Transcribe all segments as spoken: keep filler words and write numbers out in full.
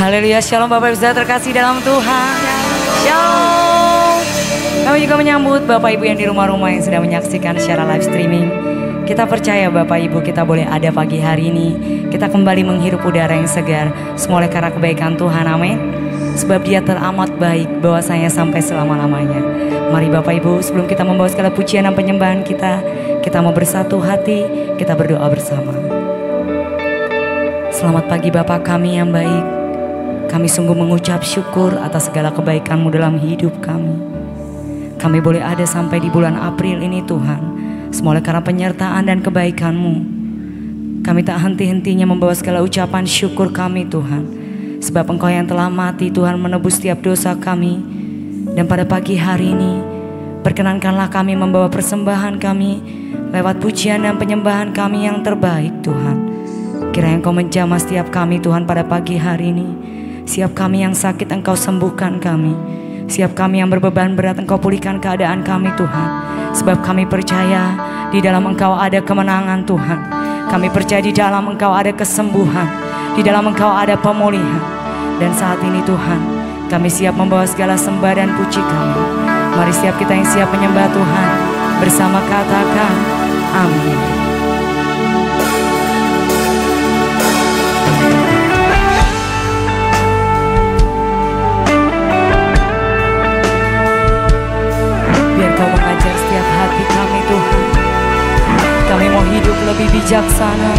Haleluya, shalom Bapak Ibu Saudara terkasih dalam Tuhan. Shalom. Kami juga menyambut Bapak Ibu yang di rumah-rumah yang sedang menyaksikan secara live streaming. Kita percaya Bapak Ibu kita boleh ada pagi hari ini. Kita kembali menghirup udara yang segar. Semua oleh karena kebaikan Tuhan, amin. Sebab Dia teramat baik bahwasanya sampai selama-lamanya. Mari Bapak Ibu, sebelum kita membawa segala pujian dan penyembahan kita, kita mau bersatu hati, kita berdoa bersama. Selamat pagi Bapa kami yang baik. Kami sungguh mengucap syukur atas segala kebaikan-Mu dalam hidup kami. Kami boleh ada sampai di bulan April ini Tuhan. Semua oleh karena penyertaan dan kebaikan-Mu. Kami tak henti-hentinya membawa segala ucapan syukur kami Tuhan. Sebab Engkau yang telah mati Tuhan menebus setiap dosa kami. Dan pada pagi hari ini perkenankanlah kami membawa persembahan kami lewat pujian dan penyembahan kami yang terbaik Tuhan. Kiranya Engkau menjamah setiap kami Tuhan pada pagi hari ini. Siap kami yang sakit Engkau sembuhkan kami. Siap kami yang berbeban berat Engkau pulihkan keadaan kami Tuhan. Sebab kami percaya di dalam Engkau ada kemenangan Tuhan. Kami percaya di dalam Engkau ada kesembuhan. Di dalam Engkau ada pemulihan. Dan saat ini Tuhan, kami siap membawa segala sembah dan puji kami. Mari setiap kita yang siap menyembah Tuhan, bersama katakan amin. Hati kami Tuhan, kami mau hidup lebih bijaksana.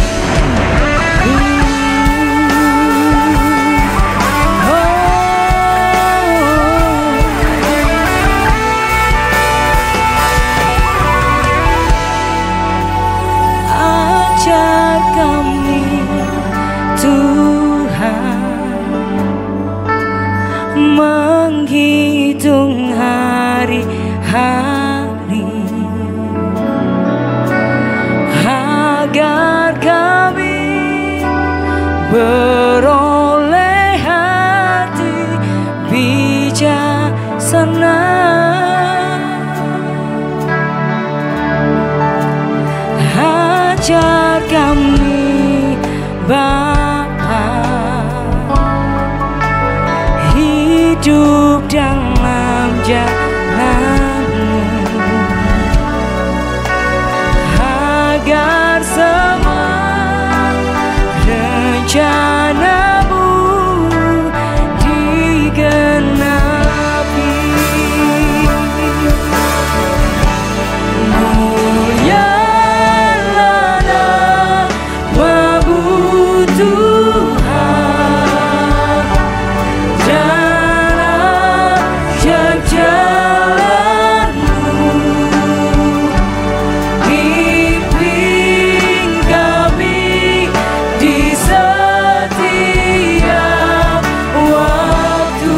Ajar kami Tuhan menghitung hari-hari agar kami beroleh hati bijaksana. Ajar kami Bapa hidup dalam jalan-Mu, agar semua rencana-Mu digenapi. Mulialah nama-Mu Tuhan dalam jalan-Mu. Pimpin kami di setiap waktu,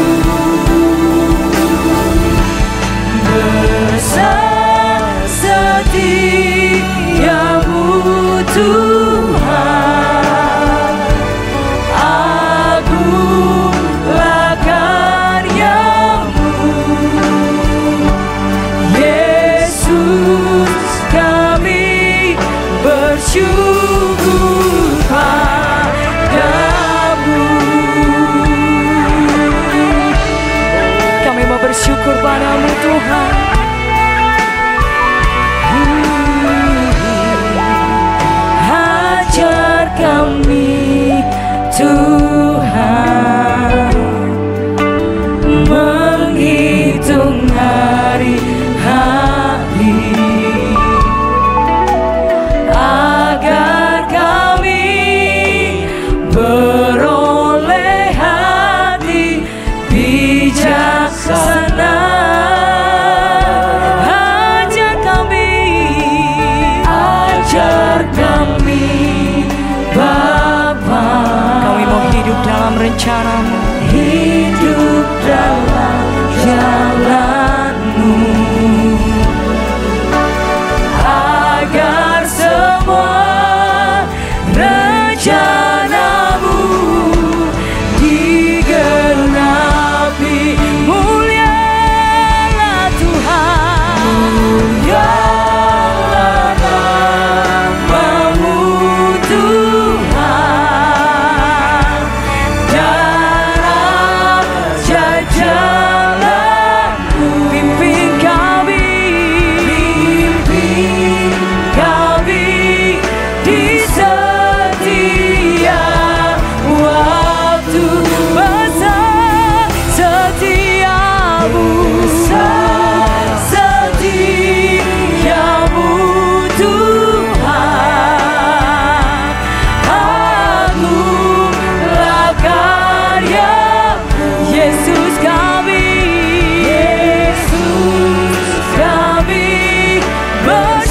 besar setiamu Tuhan, agunglah karya-Mu. Yesus kami bersyukur padamu. Kami mau bersyukur padamu Tuhan.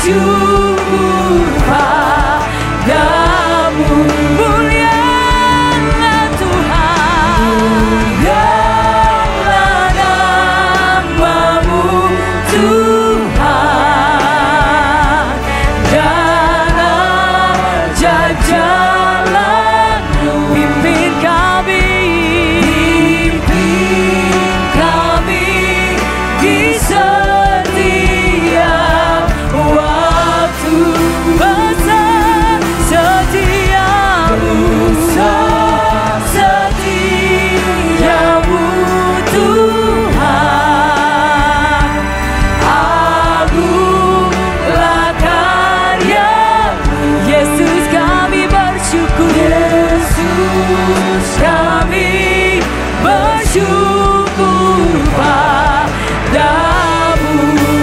bersyukur padamu. Mulialah Tuhan, mulialah namamu Tuhan, dan ajaib jalan-Mu. Pimpin kami, pimpin kami di setiap waktu. Besar setiamu, besar setiamu Tuhan. Agunglah karya-Mu. Yesus kami bersyukur, Yesus kami bersyukur padamu.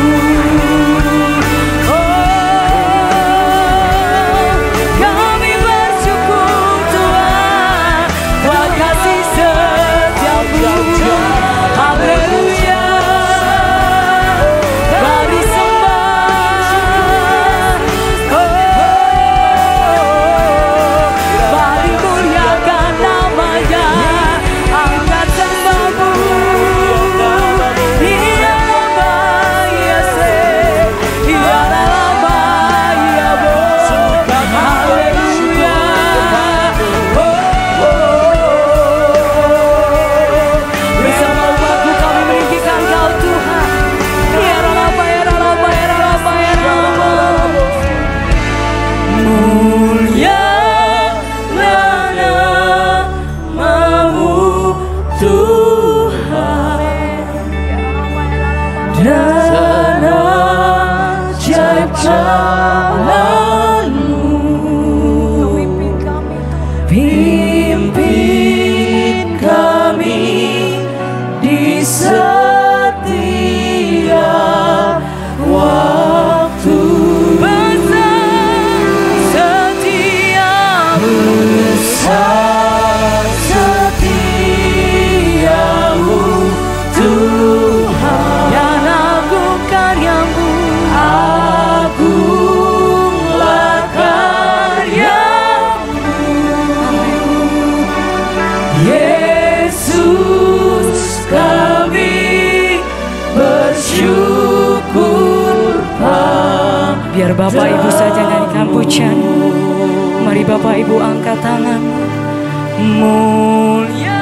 Oh, kami bersyukur Tuhan, buat kasih setiamu. Haleluya, mari sembah. Oh, mari muliakan namanya, angkat sembahmu. Ia lama, ia se, ia lama, ia bo. Haleluya. Oh, oh, oh. Bersama umatku kami meninggikan Kau Tuhan. Ia lama, ia lama, ia lama, ia lama. Mulialah namamu Tuhan, dan ajaib jalan-Mu. Pimpin kami di setiap waktu. Besar setiamu, besar setiamu Tuhan, dan agung karya-Mu. Agunglah karya-Mu. Yesus kami bersyukur padamu. Biar Bapak Ibu saja nyanyikan pujian. Mari Bapak Ibu angkat tangan. Mulia.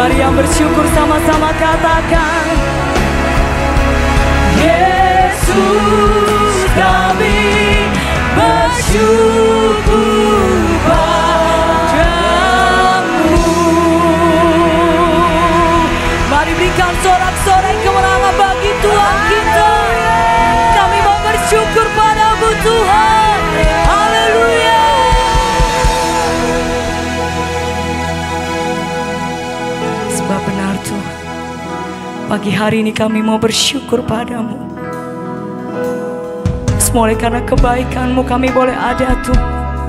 Mari yang bersyukur sama-sama katakan, Yesus kami bersyukur padamu. Mari berikan sorak-sorai kemenangan bagi Tuhan kita. Kami mau bersyukur padamu Tuhan. Haleluya. Sebab benar Tuhan, pagi hari ini kami mau bersyukur padamu. Mulai karena kebaikan-Mu kami boleh ada Tuhan.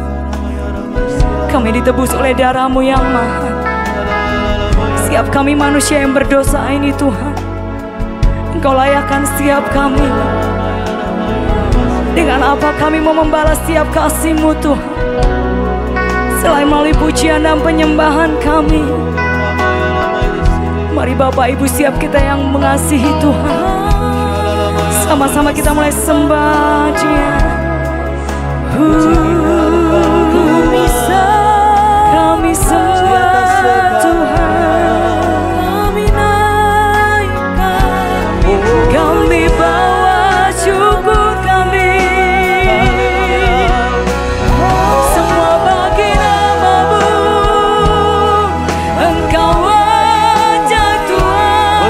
Kami ditebus oleh darah-Mu yang mahal. Setiap kami manusia yang berdosa ini Tuhan, Engkau layakkan setiap kami. Dengan apa kami mau membalas setiap kasih-Mu Tuhan, selain melalui pujian dan penyembahan kami. Mari Bapak Ibu setiap kita yang mengasihi Tuhan, sama-sama kita mulai sembah Dia. Kami sembah Tuhan, kami naikkan, kami bawa syukur kami. Semua bagi nama-Mu, Engkau wajah Tuhan.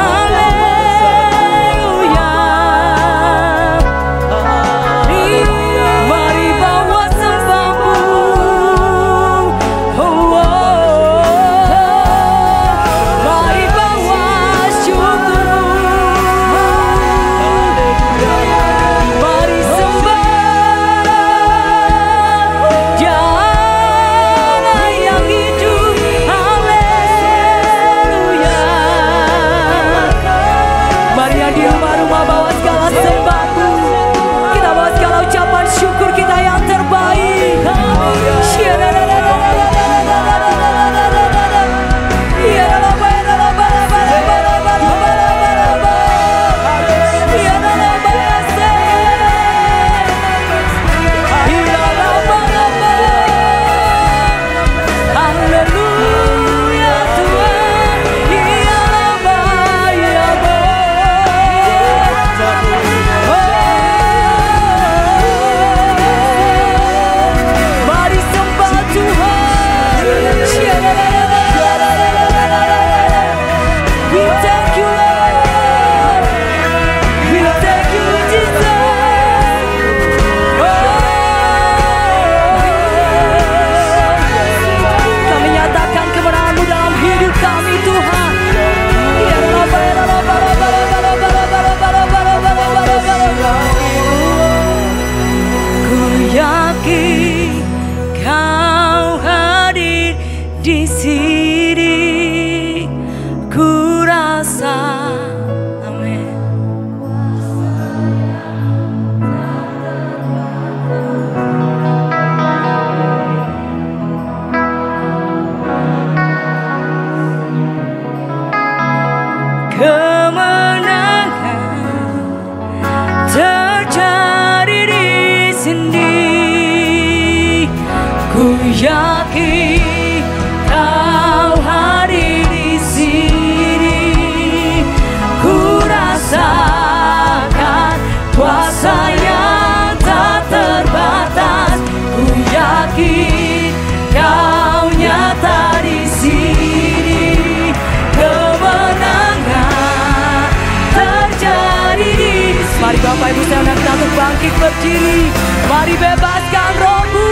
Bapak Ibu saya undang kita untuk bangkit berdiri. Mari bebaskan rohmu.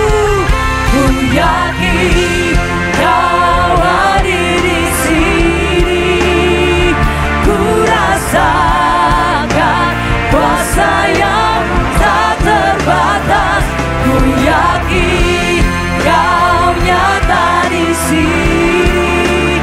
Ku yakin Kau hadir di sini. Ku rasakan kuasa yang tak terbatas. Ku yakin Kau nyata di sini.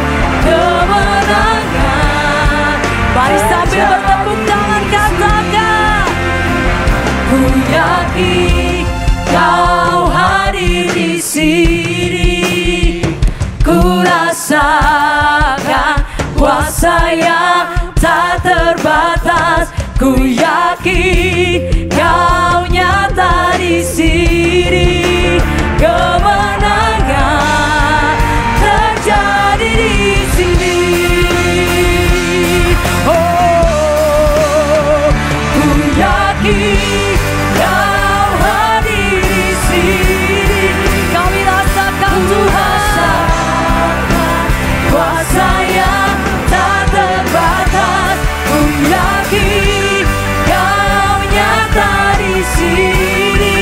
Kemenangan. Mari sambil bertepuk tangan katakan. Ku yakin Kau hadir di sini. Ku rasakan kuasa yang tak terbatas. Ku yakin Kau nyata di sini. Kemenangan terjadi di sini. Kau hadir di sini. Kami rasakan Tuhan kuasa yang tak terbatas. Ku yakin Kau nyata di sini.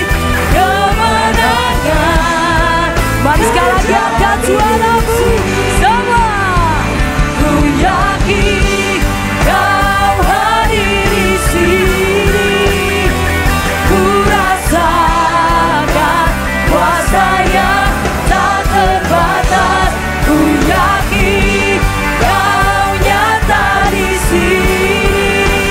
Kemenangan. Mari sekali lagi angkat suaramu semua. Ku yakin Kau hadir di sini. Ku rasakan kuasa yang tak terbatas. Ku yakin Kau nyata di sini.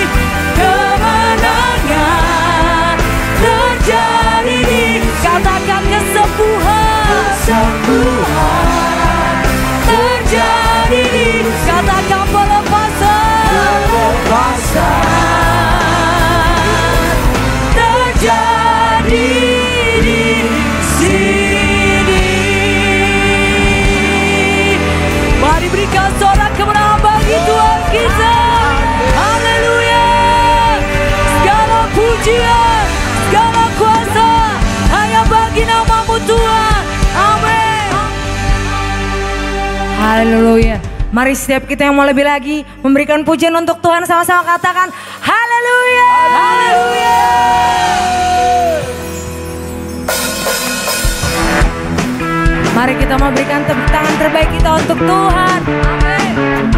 Kemenangan terjadi di sini. Katakan kesembuhan, kesembuhan terjadi di sini. Katakan pelepasan, pelepasan terjadi di sini. Mari berikan sorak kemenangan bagi Tuhan kita. Haleluya. Segala pujian, segala kuasa hanya bagi nama-Mu Tuhan. Amin. Haleluya. Mari setiap kita yang mau lebih lagi memberikan pujian untuk Tuhan, sama-sama katakan haleluya. Haleluya. Mari kita memberikan tepuk tangan terbaik kita untuk Tuhan. Amin.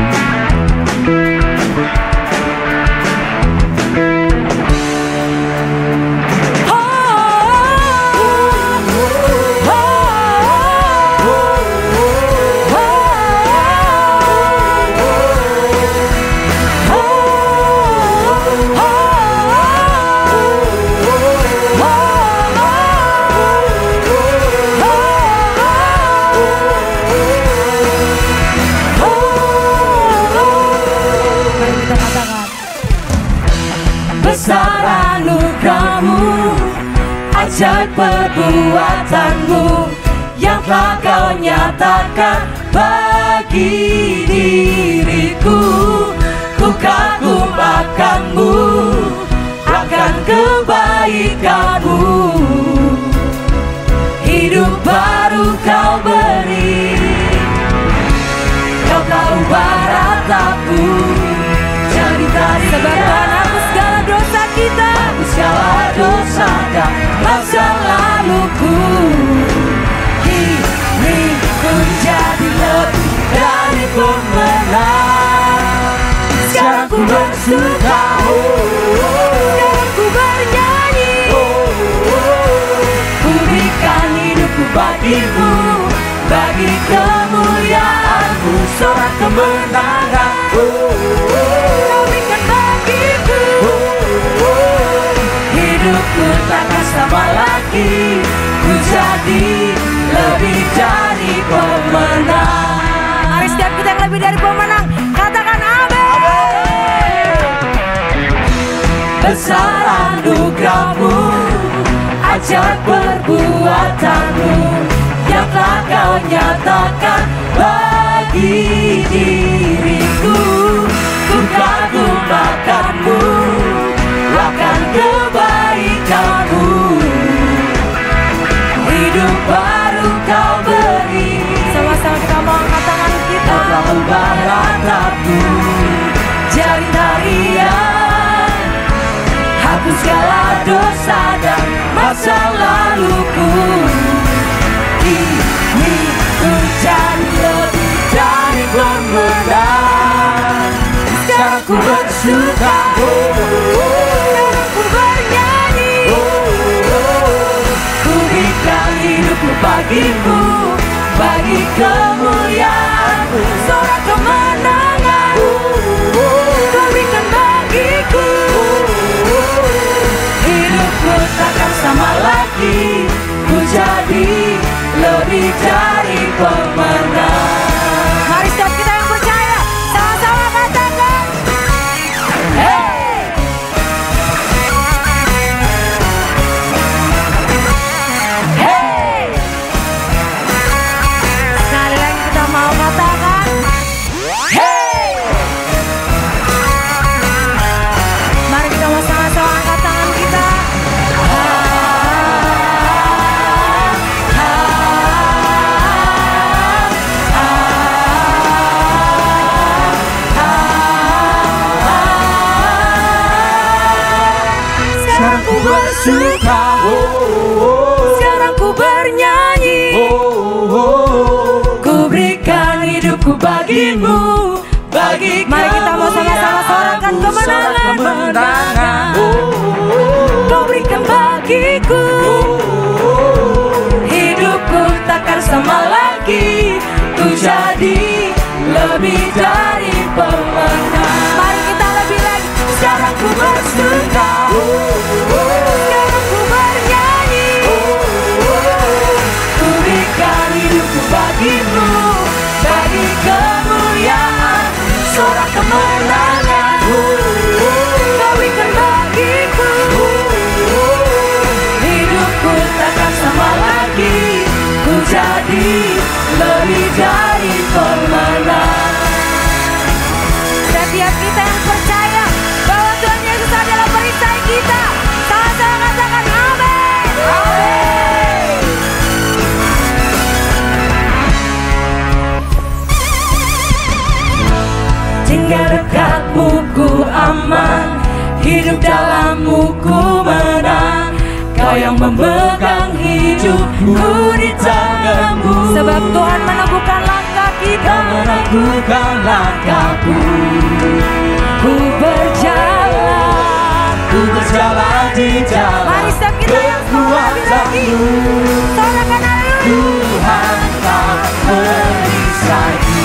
Besar anugerah-Mu, ajaib perbuatan-Mu yang telah Kau nyatakan bagi diriku. Ku kagum akan-Mu, akan kebaikan-Mu. Hidup baru Kau beri, Kau tak ubah rataku. Jadi tadi sebab segala dosa kita, segala dosa dan masa laluku. Kini ku jadi lebih dari pemenang. Sekarang ku bersuka, sekarang ku bernyanyi. Ku berikan hidupku bagi-Mu, bagi kemuliaan-Mu. Sorak kemenangan Kau berikan bagiku. Hidupku takkan sama lagi. Ku jadi lebih dari pemenang. Mari setiap kita yang lebih dari pemenang katakan amin. Besar anugerah-Mu, ajaib perbuatan-Mu yang telah Kau nyatakan bagi diriku. Ku kagum akan-Mu, akan kebaikan-Mu. Hidup baru Kau beri. Sama-sama kita mau angkat tangan kita. Kau telah ubah rataku jadi tarian. Hapus segala dosa dan masa laluku. Kini ku jadi lebih dari pemenang. Sekarang ku bersuka, sekarang ku bernyanyi. Ku berikan hidupku bagi-Mu, bagi kemuliaan-Mu. Sorak kemenangan Kau berikan bagiku. Hidupku takkan sama lagi. Ku jadi lebih dari pemenang. Mari setiap kita yang percaya sama-sama katakan, hey! ku bersuka, sekarang ku bernyanyi. Ku berikan hidupku bagimu, bagi kau. Mari kita mau sama-sama sorakan kemenangan, kemenangan. Kau berikan bagiku, hidupku takkan sama lagi. Ku jadi lebih dari pemenang. Mari kita lebih lagi. Sekarang ku bersuka, sekarang ku bernyanyi. Ku berikan hidupku bagimu, bagi kemuliaan, sorak kemenangan. Kau berikan bagiku, hidupku takkan sama lagi. Ku jadi lebih dari pemenang. Setiap kita yang percaya bahwa Tuhan Yesus adalah perisai kita, sama-sama katakan amin. Amin. Tinggal dekatmu ku aman, hidup dalammu ku menang. Kau yang memegang hidupku di tanganmu. Sebab Tuhan meneguhkan langkah kita, meneguhkan langkahku. Ku berjalan, ku berjalan di jalan. Mari setiap kita yang semangat lagi, sorakan haleluya. Tuhan kau perisaiku,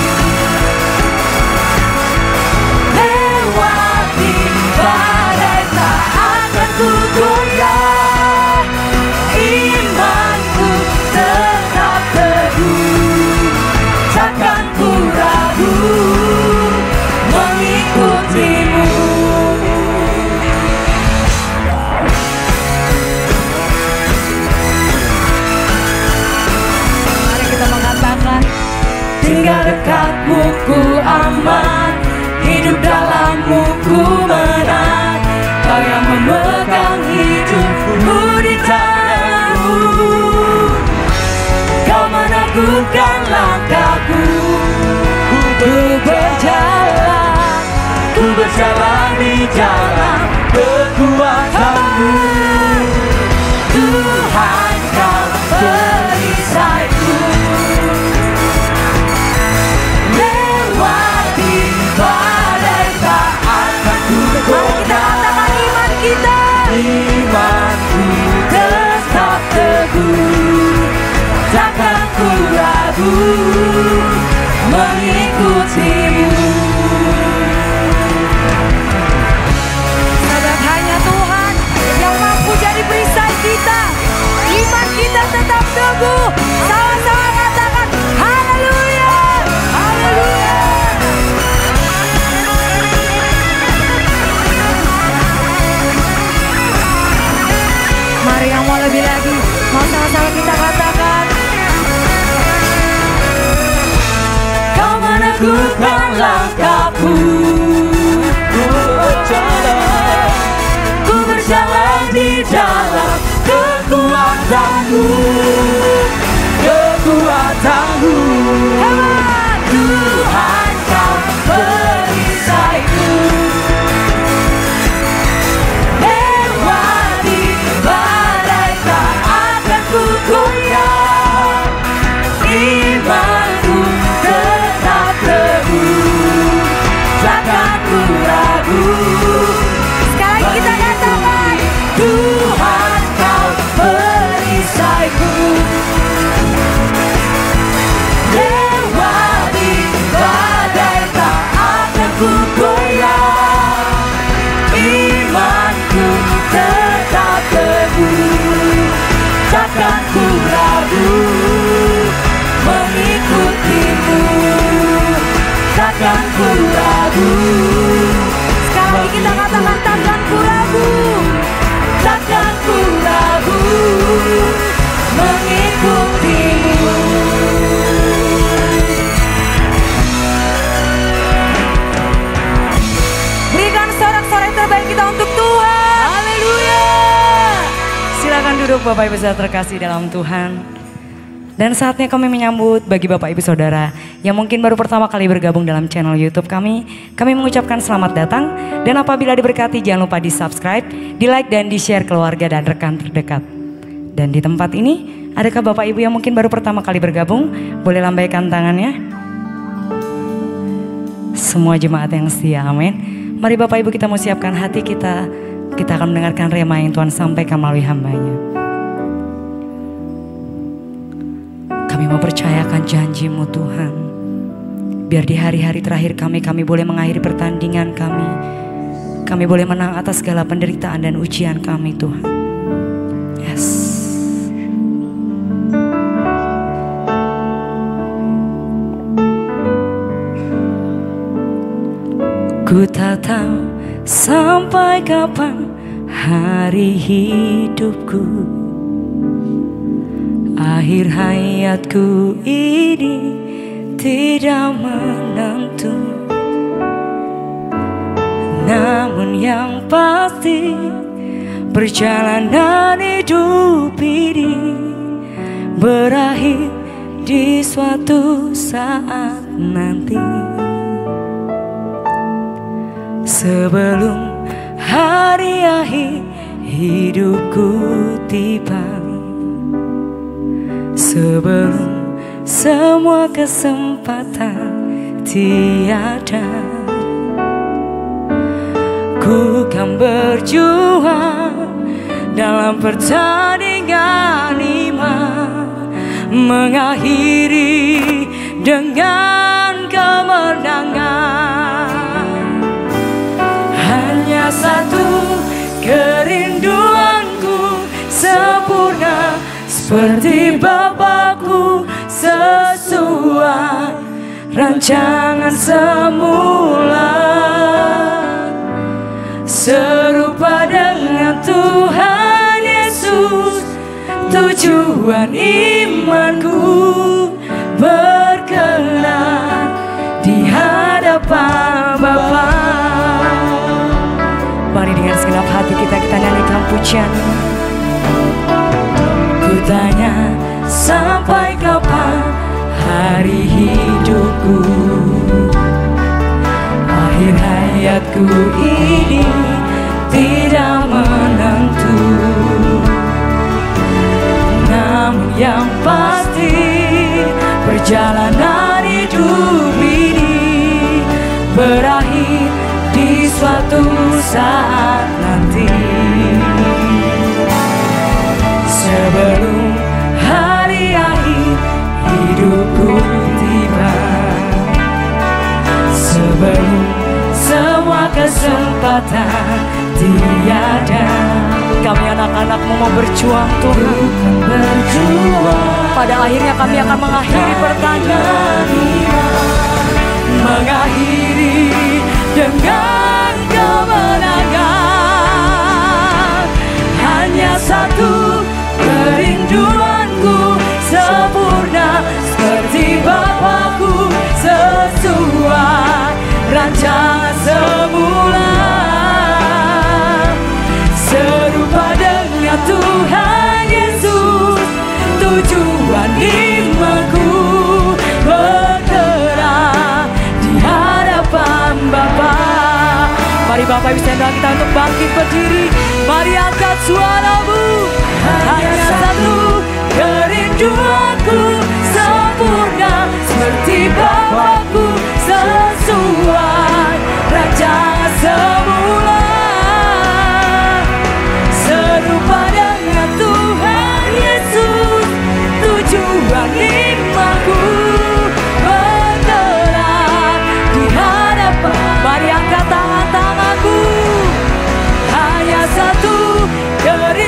lewati badai tak akan ku goyah. Imanku tetap teguh, takkan ku ragu mengikutimu. Mari kita mengatakan, tinggal dekatmu ku aman, hidup dalammu ku menang. Kau yang memegang hidupku di tanganmu. Kau meneguhkan langkahku. Ku berjalan, ku berjalan di jalan kekuatanmu. Tuhan kau perisaiku, lewati badai tak akan ku goyah. Iman kita, imanku tetap teguh, takkan ku ragu mengikutimu. Sebab hanya Tuhan yang mampu jadi perisai kita. Iman kita tetap teguh. Sama-sama katakan haleluya, haleluya. Mari yang mau lebih lagi, mau sama-sama kita katakan. Kau meneguhkan langkahku. Ku berjalan, ku berjalan di dalam kekuatanmu, kekuatanmu. Hebat Tuhan kau perisaiku, lewati badai tak akan ku goyah. Imanku tetap teguh, takkan ku ragu. Sekali lagi kita katakan, Tuhan kau perisaiku, lewati badai tak akan ku goyah. Imanku tetap teguh, takkan ku ragu mengikutimu, takkan ku ragu. Sekali lagi kita katakan, takkan ku ragu, takkan ku ragu mengikutimu. Berikan sorak-sorai terbaik kita untuk Tuhan. Haleluya. Silakan duduk Bapak Ibu saudara terkasih dalam Tuhan. Dan saatnya kami menyambut bagi Bapak Ibu Saudara yang mungkin baru pertama kali bergabung dalam channel YouTube kami. Kami mengucapkan selamat datang dan apabila diberkati jangan lupa di subscribe, di like dan di share keluarga dan rekan terdekat. Dan di tempat ini adakah Bapak Ibu yang mungkin baru pertama kali bergabung? Boleh lambaikan tangannya. Semua jemaat yang setia, amin. Mari Bapak Ibu kita mau siapkan hati kita. Kita akan mendengarkan rema yang Tuhan sampaikan melalui hambanya. Kami mau percayakan janji-Mu Tuhan. Biar di hari-hari terakhir kami, kami boleh mengakhiri pertandingan kami. Kami boleh menang atas segala penderitaan dan ujian kami Tuhan. Yes. Ku tak tahu sampai kapan hari hidupku, akhir hayatku ini tidak menentu. Namun yang pasti perjalanan hidup ini berakhir di suatu saat nanti. Sebelum hari akhir hidupku tiba, sebelum semua kesempatan tiada, ku kan berjuang dalam pertandingan iman, mengakhiri dengan kemenangan. Hanya satu kerinduanku, sempurna seperti Bapakku, sesuai rancangan semula, serupa dengan Tuhan Yesus. Tujuan imanku berkenan di hadapan Bapa. Mari dengan segenap hati kita kita nyanyikan pujian. Ku tanya sampai kapan hari hidupku, akhir hayatku ini tidak menentu. Namun yang pasti perjalanan hidup ini berakhir di suatu saat nanti. Sebelum hari akhir hidupku tiba, sebelum semua kesempatan tiada, kami anak-anak-Mu mau berjuang Tuhan, berjuang. Pada akhirnya kami akan mengakhiri pertandingan, mengakhiri dengan kemenangan. Hanya satu kerinduanku, sempurna seperti Bapakku, sesuai rancangan semula, serupa dengan Tuhan Yesus. Tujuan imanku bergerak di hadapan Bapa. Mari Bapak Ibu saudara kita untuk bangkit berdiri. Mari angkat suaramu. Hanya satu kerinduanku, sempurna seperti Bapakku, sesuai rancangan semula, serupa dengan Tuhan Yesus. Tujuan imanku bergerak di hadapan. Mari angkat tangan-tanganku. Hanya satu kerinduanku,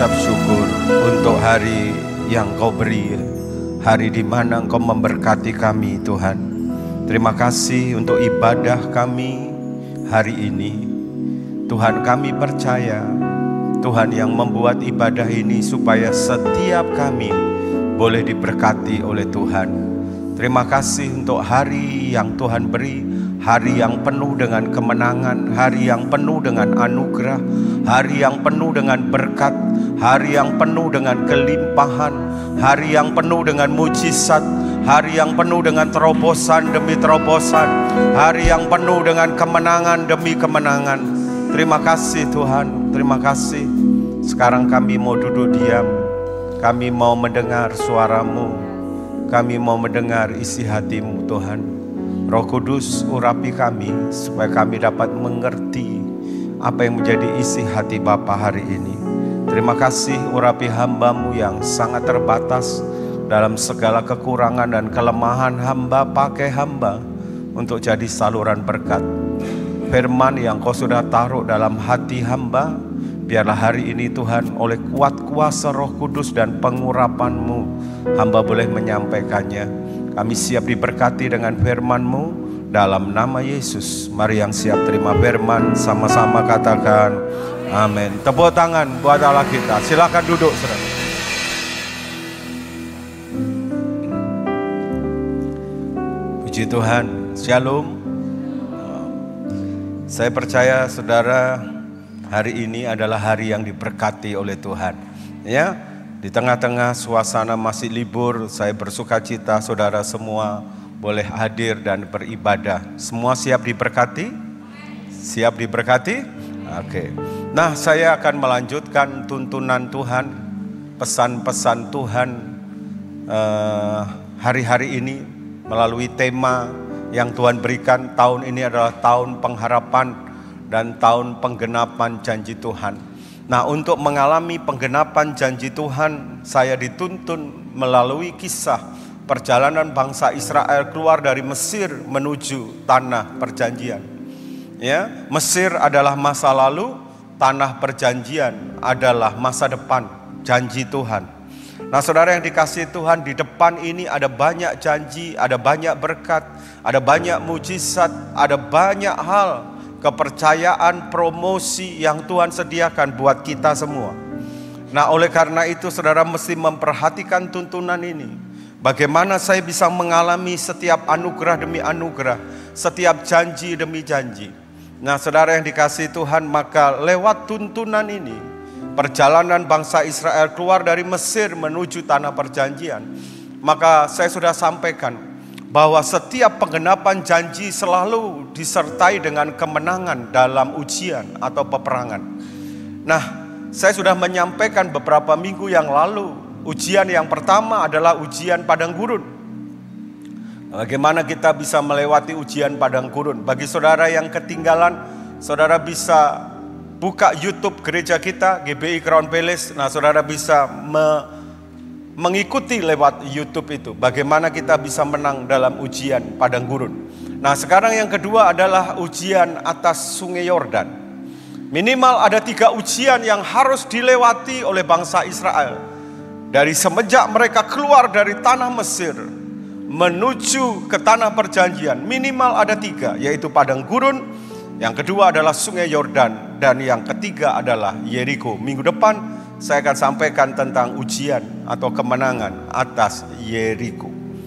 mengucap syukur untuk hari yang Kau beri, hari di mana Engkau memberkati kami Tuhan. Terima kasih untuk ibadah kami hari ini. Tuhan, kami percaya Tuhan yang membuat ibadah ini supaya setiap kami boleh diberkati oleh Tuhan. Terima kasih untuk hari yang Tuhan beri, hari yang penuh dengan kemenangan, hari yang penuh dengan anugerah, hari yang penuh dengan berkat, hari yang penuh dengan kelimpahan, hari yang penuh dengan mujizat, hari yang penuh dengan terobosan demi terobosan, hari yang penuh dengan kemenangan demi kemenangan. Terima kasih Tuhan, terima kasih. Sekarang kami mau duduk diam, kami mau mendengar suara-Mu, kami mau mendengar isi hati-Mu Tuhan. Roh Kudus, urapi kami supaya kami dapat mengerti apa yang menjadi isi hati Bapa hari ini. Terima kasih, urapi hamba-Mu yang sangat terbatas dalam segala kekurangan dan kelemahan hamba. Pakai hamba untuk jadi saluran berkat. Firman yang Kau sudah taruh dalam hati hamba, biarlah hari ini Tuhan oleh kuat kuasa Roh Kudus dan pengurapan-Mu, hamba boleh menyampaikannya. Kami siap diberkati dengan firman-Mu dalam nama Yesus. Mari yang siap terima firman sama-sama katakan amin. Tepuk tangan buat Allah kita. Silakan duduk saudara. Puji Tuhan. Shalom. Saya percaya saudara, hari ini adalah hari yang diberkati oleh Tuhan. Ya, di tengah-tengah suasana masih libur, saya bersuka cita saudara semua boleh hadir dan beribadah. Semua siap diberkati? Siap diberkati? Oke. Nah, saya akan melanjutkan tuntunan Tuhan, pesan-pesan Tuhan hari-hari uh, ini melalui tema yang Tuhan berikan. Tahun ini adalah tahun pengharapan dan tahun penggenapan janji Tuhan. Nah, untuk mengalami penggenapan janji Tuhan, saya dituntun melalui kisah perjalanan bangsa Israel keluar dari Mesir menuju tanah perjanjian. Ya, Mesir adalah masa lalu, tanah perjanjian adalah masa depan, janji Tuhan. Nah, saudara yang dikasihi Tuhan, di depan ini ada banyak janji, ada banyak berkat, ada banyak mujizat, ada banyak hal, kepercayaan, promosi yang Tuhan sediakan buat kita semua. Nah, oleh karena itu saudara mesti memperhatikan tuntunan ini. Bagaimana saya bisa mengalami setiap anugerah demi anugerah, setiap janji demi janji. Nah, saudara yang dikasihi Tuhan, maka lewat tuntunan ini, perjalanan bangsa Israel keluar dari Mesir menuju tanah perjanjian, maka saya sudah sampaikan bahwa setiap penggenapan janji selalu disertai dengan kemenangan dalam ujian atau peperangan. Nah, saya sudah menyampaikan beberapa minggu yang lalu, ujian yang pertama adalah ujian padang gurun. Bagaimana kita bisa melewati ujian padang gurun? Bagi saudara yang ketinggalan, saudara bisa buka YouTube gereja kita, G B I Crown Palace. Nah, saudara bisa me mengikuti lewat YouTube itu bagaimana kita bisa menang dalam ujian padang gurun. Nah, sekarang yang kedua adalah ujian atas Sungai Yordan. Minimal ada tiga ujian yang harus dilewati oleh bangsa Israel dari semenjak mereka keluar dari tanah Mesir menuju ke tanah perjanjian. Minimal ada tiga, yaitu padang gurun, yang kedua adalah Sungai Yordan, dan yang ketiga adalah Yeriko. Minggu depan saya akan sampaikan tentang ujian atau kemenangan atas Yeriko.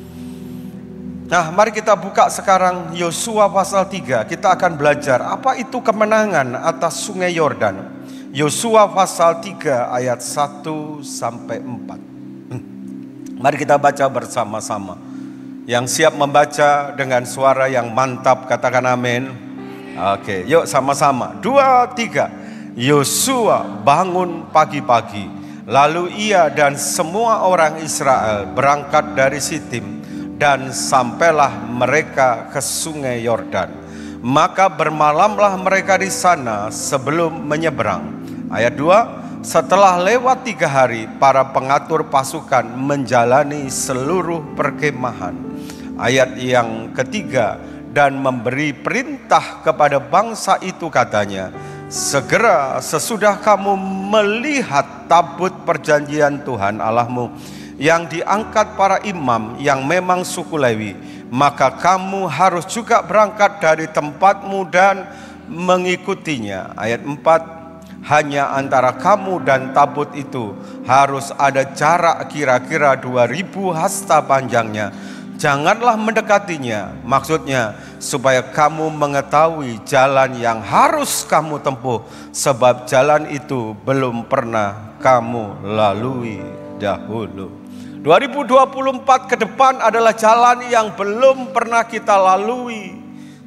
Nah, mari kita buka sekarang Yosua pasal tiga. Kita akan belajar apa itu kemenangan atas Sungai Yordan. Yosua pasal tiga ayat satu sampai empat. Mari kita baca bersama-sama. Yang siap membaca dengan suara yang mantap katakan amin. Oke, yuk sama-sama. Dua, tiga. Yosua bangun pagi-pagi, lalu ia dan semua orang Israel berangkat dari Sitim, dan sampailah mereka ke Sungai Yordan. Maka bermalamlah mereka di sana sebelum menyeberang. Ayat dua, setelah lewat tiga hari, para pengatur pasukan menjalani seluruh perkemahan. Ayat yang ketiga, dan memberi perintah kepada bangsa itu katanya, Segera sesudah kamu melihat tabut perjanjian Tuhan Allahmu yang diangkat para imam yang memang suku Lewi, maka kamu harus juga berangkat dari tempatmu dan mengikutinya. Ayat empat, hanya antara kamu dan tabut itu harus ada jarak kira-kira dua ribu hasta panjangnya. Janganlah mendekatinya, maksudnya supaya kamu mengetahui jalan yang harus kamu tempuh, sebab jalan itu belum pernah kamu lalui dahulu. dua ribu dua puluh empat ke depan adalah jalan yang belum pernah kita lalui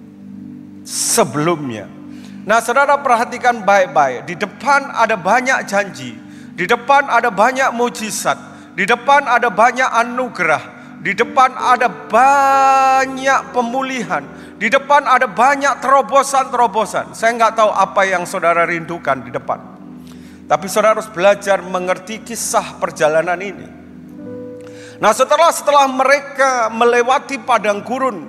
sebelumnya. Nah, saudara perhatikan baik-baik. Di depan ada banyak janji, di depan ada banyak mujizat, di depan ada banyak anugerah, di depan ada banyak pemulihan, di depan ada banyak terobosan-terobosan. Saya nggak tahu apa yang saudara rindukan di depan, tapi saudara harus belajar mengerti kisah perjalanan ini. Nah, setelah setelah mereka melewati padang gurun,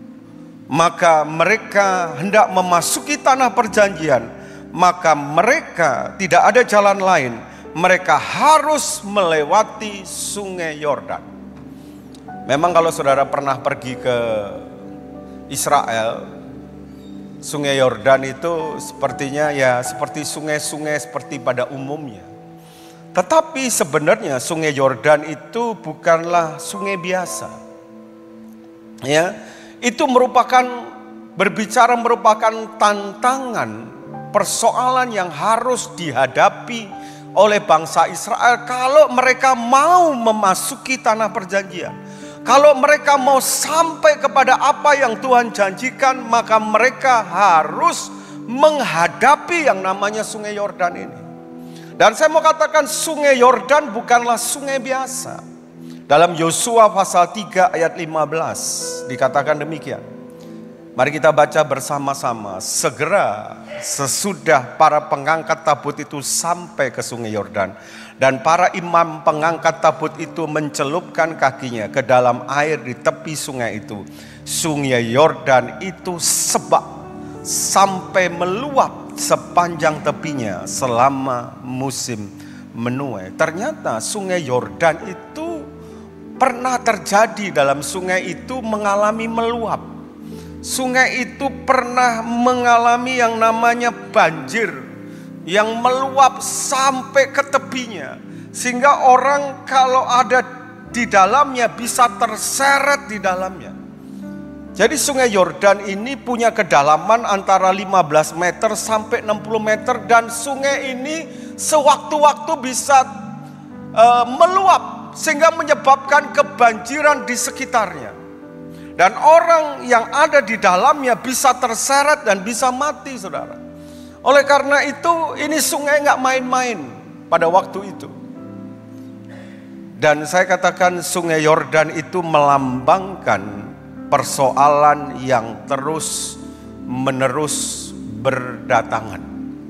maka mereka hendak memasuki tanah perjanjian. Maka mereka tidak ada jalan lain, mereka harus melewati sungai Yordan. Memang kalau saudara pernah pergi ke Israel, sungai Yordan itu sepertinya ya seperti sungai-sungai seperti pada umumnya. Tetapi sebenarnya sungai Yordan itu bukanlah sungai biasa. Ya, itu merupakan berbicara merupakan tantangan, persoalan yang harus dihadapi oleh bangsa Israel kalau mereka mau memasuki tanah perjanjian. Kalau mereka mau sampai kepada apa yang Tuhan janjikan, maka mereka harus menghadapi yang namanya sungai Yordan ini. Dan saya mau katakan sungai Yordan bukanlah sungai biasa. Dalam Yosua pasal tiga ayat lima belas dikatakan demikian. Mari kita baca bersama-sama. Segera sesudah para pengangkat tabut itu sampai ke sungai Yordan, dan para imam pengangkat tabut itu mencelupkan kakinya ke dalam air di tepi sungai itu, sungai Yordan itu sebab sampai meluap sepanjang tepinya selama musim menuai. Ternyata sungai Yordan itu pernah terjadi dalam sungai itu mengalami meluap. Sungai itu pernah mengalami yang namanya banjir yang meluap sampai ke tepinya, sehingga orang kalau ada di dalamnya bisa terseret di dalamnya. Jadi sungai Yordan ini punya kedalaman antara lima belas meter sampai enam puluh meter, dan sungai ini sewaktu-waktu bisa uh, meluap sehingga menyebabkan kebanjiran di sekitarnya. Dan orang yang ada di dalamnya bisa terseret dan bisa mati, saudara. Oleh karena itu ini sungai nggak main-main pada waktu itu. Dan saya katakan sungai Yordan itu melambangkan persoalan yang terus menerus berdatangan.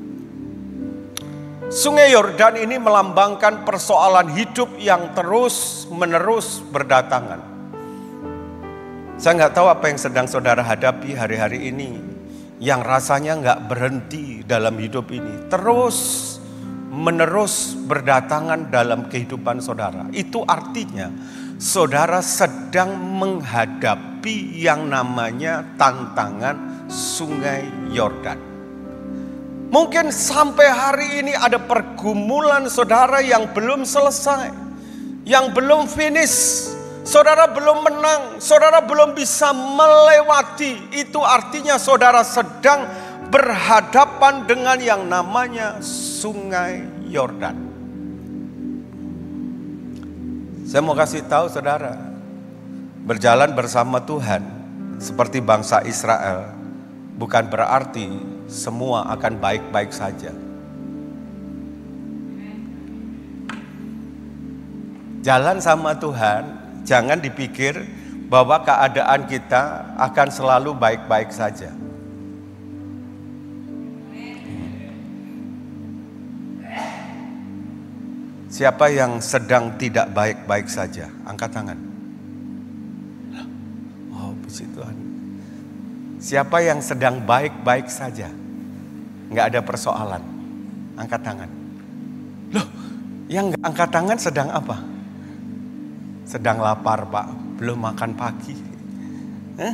Sungai Yordan ini melambangkan persoalan hidup yang terus menerus berdatangan. Saya nggak tahu apa yang sedang saudara hadapi hari-hari ini, yang rasanya nggak berhenti dalam hidup ini, terus menerus berdatangan dalam kehidupan saudara. Itu artinya saudara sedang menghadapi yang namanya tantangan sungai Yordan. Mungkin sampai hari ini ada pergumulan saudara yang belum selesai, yang belum finish. Saudara belum menang, saudara belum bisa melewati. Itu artinya saudara sedang berhadapan dengan yang namanya sungai Yordan. Saya mau kasih tahu saudara, berjalan bersama Tuhan seperti bangsa Israel bukan berarti semua akan baik-baik saja. Jalan sama Tuhan, jangan dipikir bahwa keadaan kita akan selalu baik-baik saja. Siapa yang sedang tidak baik-baik saja? Angkat tangan. Oh, puji Tuhan. Siapa yang sedang baik-baik saja? nggak ada persoalan. Angkat tangan. Loh, yang nggak angkat tangan sedang apa? Sedang lapar Pak, belum makan pagi. Eh?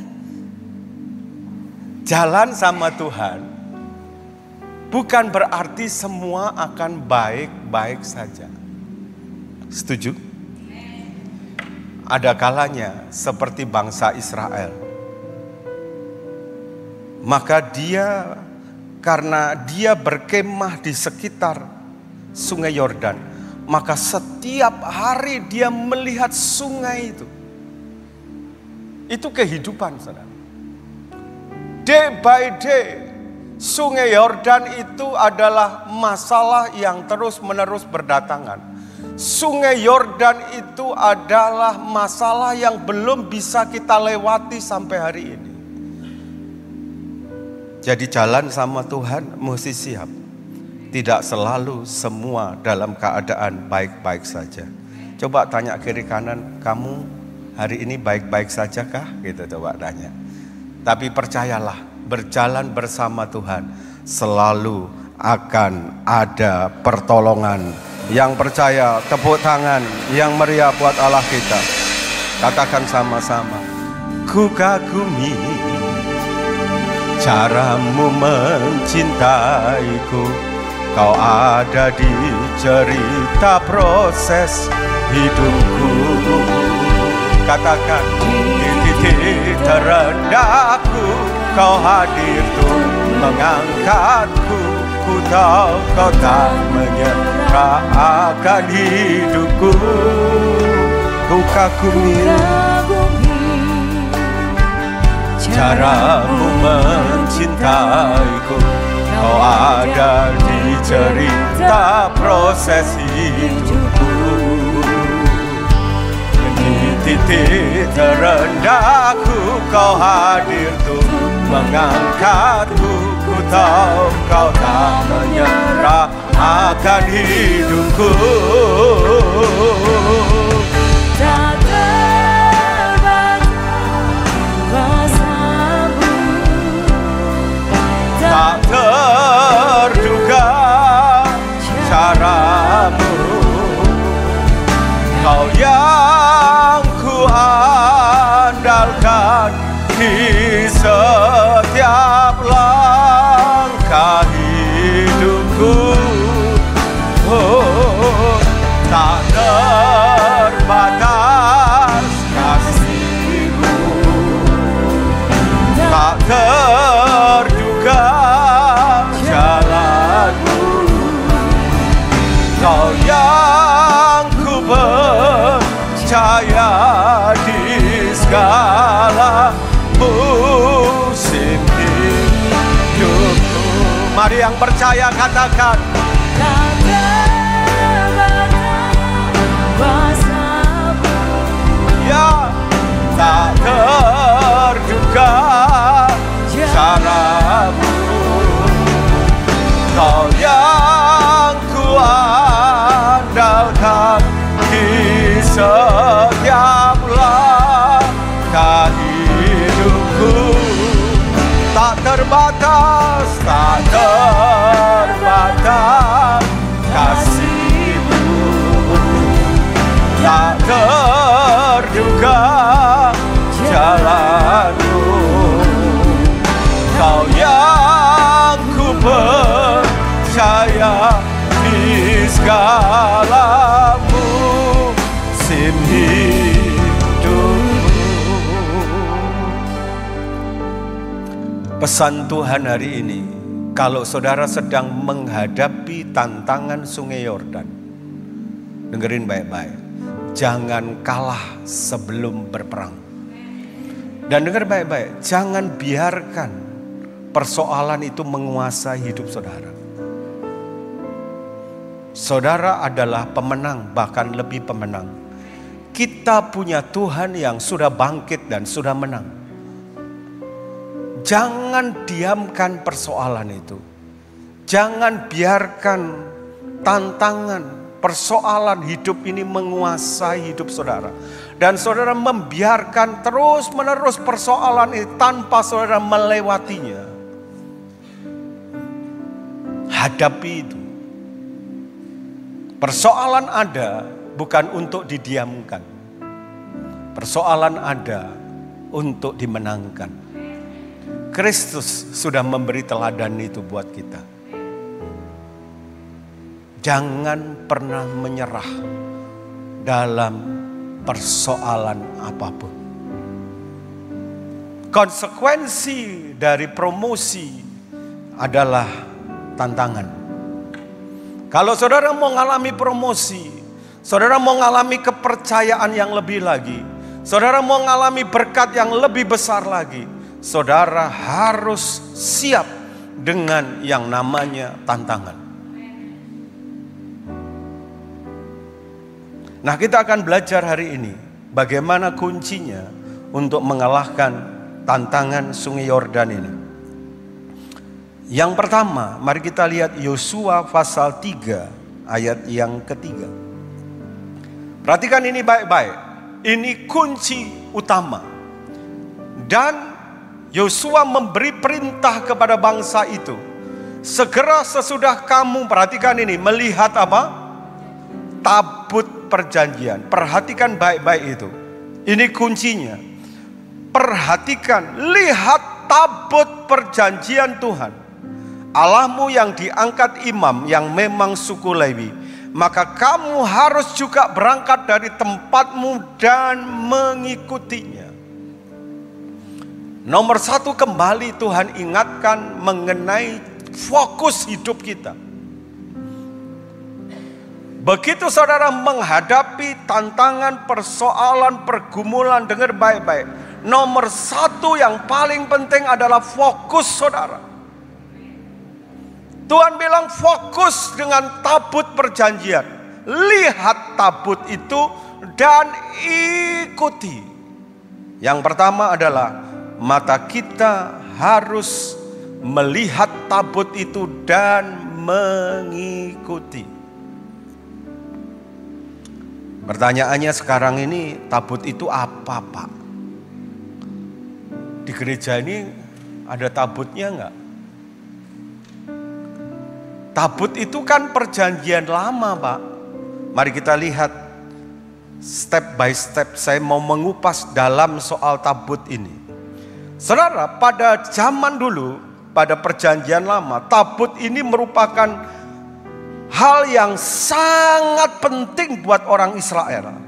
Jalan sama Tuhan bukan berarti semua akan baik-baik saja. Setuju? Ada kalanya seperti bangsa Israel. Maka dia, karena dia berkemah di sekitar sungai Yordan, maka setiap hari dia melihat sungai itu. Itu kehidupan, saudara. Day by day, sungai Yordan itu adalah masalah yang terus-menerus berdatangan. Sungai Yordan itu adalah masalah yang belum bisa kita lewati sampai hari ini. Jadi jalan sama Tuhan mesti siap. Tidak selalu semua dalam keadaan baik-baik saja. Coba tanya kiri kanan, kamu hari ini baik-baik saja kah? Gitu coba tanya. Tapi percayalah, berjalan bersama Tuhan selalu akan ada pertolongan. Yang percaya, tepuk tangan yang meriah buat Allah kita. Katakan sama-sama, ku kagumi caramu mencintaiku. Kau ada di cerita proses hidupku. Katakan, di titik terendahku kau hadir tuh mengangkatku. Ku tahu kau tak menyerah akan hidupku. Ku kagumi caramu mencintaiku. Kau ada di cerita proses hidupku. Di titik terendahku kau hadir tuh mengangkatku. Ku tahu kau tak menyerah akan hidupku. Tak terbatas kuasamu, tak terduga caramu. Kau yang ku andalkan di setiap langkah hidupku. Oh, tak terbatas kasih-Mu, tak terduga jalan-Mu. Kau yang ku percaya di segala musim hidupku. Mari yang percaya katakan, tak terbatas kuasamu, ya tak terduga caramu. Kau yang ku andalkan di setiap langkah hidupku. Tak terbatas, tak terbatas kasih-Mu, tak terduga jalan-Mu. Kau yang ku percaya di segala musim hidupku. Pesan Tuhan hari ini, kalau saudara sedang menghadapi tantangan sungai Yordan, dengerin baik-baik, jangan kalah sebelum berperang. Dan dengar baik-baik, jangan biarkan persoalan itu menguasai hidup saudara. Saudara adalah pemenang, bahkan lebih pemenang. Kita punya Tuhan yang sudah bangkit dan sudah menang. Jangan diamkan persoalan itu. Jangan biarkan tantangan, persoalan hidup ini menguasai hidup saudara. Dan saudara membiarkan terus-menerus persoalan ini tanpa saudara melewatinya. hadapi itu. Persoalan ada bukan untuk didiamkan. Persoalan ada untuk dimenangkan. Kristus sudah memberi teladan itu buat kita. Jangan pernah menyerah dalam persoalan apapun. Konsekuensi dari promosi adalah tantangan. Kalau saudara mau mengalami promosi, saudara mau mengalami kepercayaan yang lebih lagi, saudara mau mengalami berkat yang lebih besar lagi, saudara harus siap dengan yang namanya tantangan. Nah, kita akan belajar hari ini bagaimana kuncinya untuk mengalahkan tantangan Sungai Yordan ini. Yang pertama, mari kita lihat Yosua pasal tiga ayat yang ketiga. Perhatikan ini baik-baik. Ini kunci utama. Dan Yosua memberi perintah kepada bangsa itu. Segera sesudah kamu, perhatikan ini, melihat apa? Tabut perjanjian. Perhatikan baik-baik itu. Ini kuncinya. Perhatikan, lihat tabut perjanjian Tuhan. Allahmu yang diangkat imam yang memang suku Lewi. Maka kamu harus juga berangkat dari tempatmu dan mengikutinya. Nomor satu, kembali Tuhan ingatkan mengenai fokus hidup kita. Begitu saudara menghadapi tantangan, persoalan, pergumulan, dengar baik-baik. Nomor satu yang paling penting adalah fokus saudara. Tuhan bilang fokus dengan tabut perjanjian. Lihat tabut itu dan ikuti. Yang pertama adalah mata kita harus melihat tabut itu dan mengikuti. Pertanyaannya sekarang ini, tabut itu apa, Pak? Di gereja ini ada tabutnya enggak? Tabut itu kan perjanjian lama, Pak. Mari kita lihat step by step. Saya mau mengupas dalam soal tabut ini. Saudara, pada zaman dulu, pada perjanjian lama, tabut ini merupakan hal yang sangat penting buat orang Israel.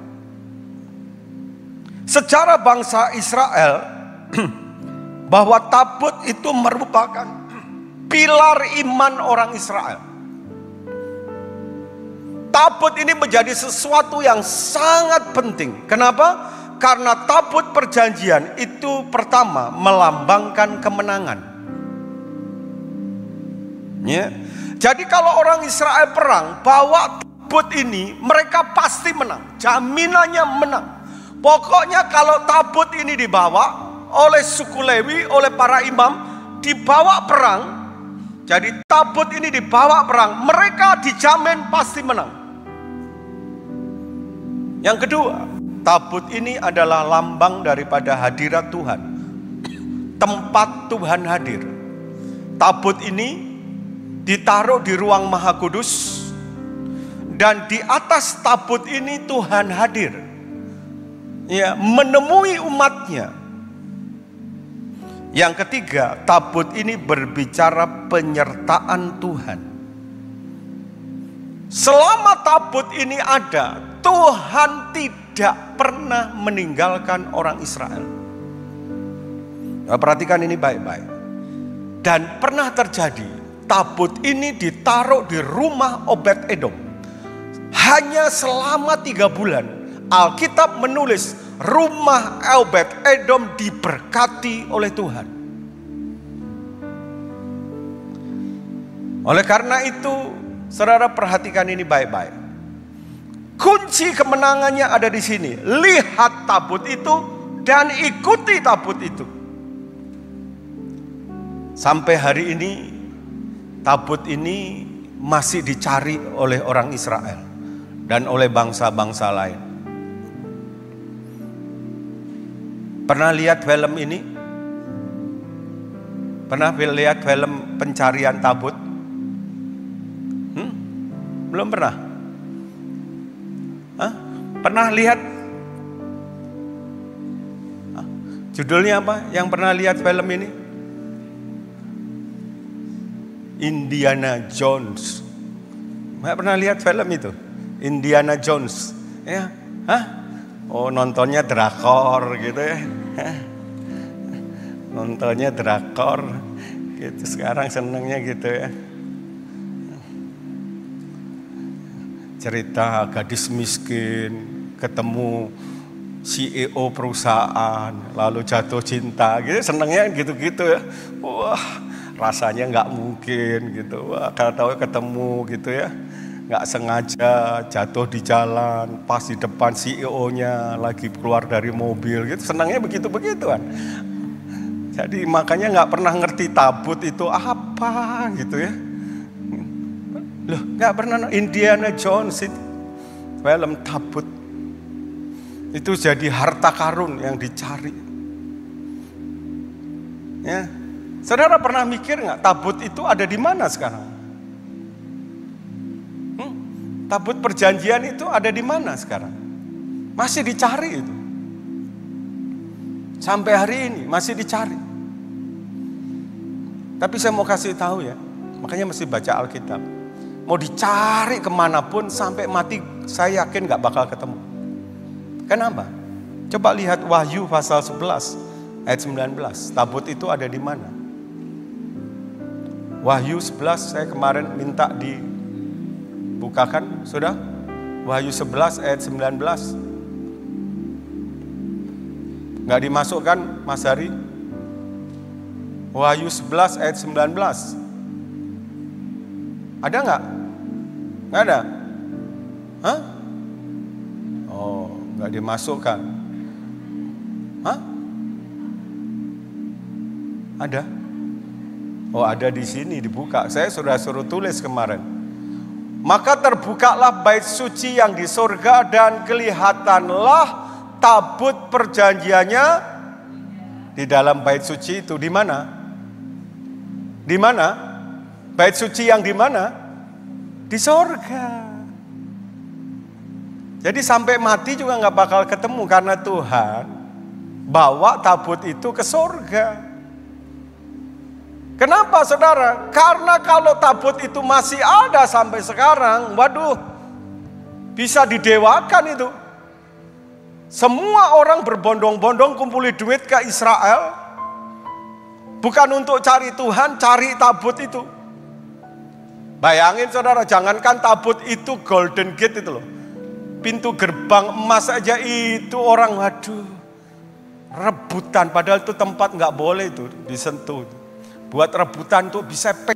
Secara bangsa Israel, bahwa tabut itu merupakan pilar iman orang Israel. Tabut ini menjadi sesuatu yang sangat penting. Kenapa? Karena tabut perjanjian itu pertama melambangkan kemenangan. Ya. Jadi kalau orang Israel perang, bawa tabut ini, mereka pasti menang. Jaminannya menang. Pokoknya kalau tabut ini dibawa oleh suku Lewi, oleh para imam, dibawa perang. Jadi tabut ini dibawa perang, mereka dijamin pasti menang. Yang kedua, tabut ini adalah lambang daripada hadirat Tuhan. Tempat Tuhan hadir. Tabut ini ditaruh di ruang Maha Kudus, dan di atas tabut ini Tuhan hadir, ya, menemui umatnya. Yang ketiga, tabut ini berbicara penyertaan Tuhan. Selama tabut ini ada, Tuhan tidak pernah meninggalkan orang Israel. Nah, perhatikan ini baik-baik. Dan pernah terjadi, tabut ini ditaruh di rumah Obed-Edom. Hanya selama tiga bulan, Alkitab menulis rumah Obed-Edom diberkati oleh Tuhan. Oleh karena itu, saudara perhatikan ini baik-baik. Kunci kemenangannya ada di sini. Lihat tabut itu dan ikuti tabut itu. Sampai hari ini, tabut ini masih dicari oleh orang Israel dan oleh bangsa-bangsa lain. Pernah lihat film ini? Pernah lihat film pencarian tabut? Belum pernah? Hah? Pernah lihat? Hah? Judulnya apa? Yang pernah lihat film ini? Indiana Jones. Nggak pernah lihat film itu? Indiana Jones. Ya, hah? Oh, nontonnya drakor gitu ya. Nontonnya drakor. Gitu sekarang senengnya gitu ya. Cerita gadis miskin ketemu C E O perusahaan lalu jatuh cinta gitu, senengnya gitu-gitu ya. Wah, rasanya nggak mungkin gitu. Wah, kalau tahu ketemu gitu ya, nggak sengaja jatuh di jalan pas di depan C E O-nya lagi keluar dari mobil gitu, senangnya begitu-begituan. Jadi makanya nggak pernah ngerti tabut itu apa gitu ya. Loh, nggak pernah. Indiana Jones itu film tabut itu jadi harta karun yang dicari. Ya, saudara pernah mikir nggak tabut itu ada di mana sekarang? Hmm? Tabut perjanjian itu ada di mana sekarang? Masih dicari itu. Sampai hari ini masih dicari. Tapi saya mau kasih tahu ya, makanya mesti baca Alkitab. Mau dicari kemanapun sampai mati, saya yakin gak bakal ketemu. Kenapa? Coba lihat Wahyu pasal sebelas ayat sembilan belas. Tabut itu ada di mana? Wahyu sebelas, saya kemarin minta dibukakan, sudah? Wahyu sebelas ayat sembilan belas. Gak dimasukkan Mas Hari? Wahyu sebelas ayat sembilan belas. Ada nggak? Nggak ada? Hah? Oh, nggak dimasukkan. Hah? Ada? Oh, ada di sini dibuka. Saya sudah suruh tulis kemarin. Maka terbukalah bait suci yang di surga dan kelihatanlah tabut perjanjiannya di dalam bait suci itu. Di mana? Di mana? Bait suci yang di mana? Di surga. Jadi sampai mati juga nggak bakal ketemu karena Tuhan bawa tabut itu ke surga. Kenapa saudara? Karena kalau tabut itu masih ada sampai sekarang, waduh, bisa didewakan itu. Semua orang berbondong-bondong kumpuli duit ke Israel. Bukan untuk cari Tuhan, cari tabut itu. Bayangin saudara, jangankan tabut itu golden gate itu loh. Pintu gerbang emas aja itu orang, waduh, rebutan. Padahal itu tempat nggak boleh itu disentuh. Buat rebutan tuh bisa pe-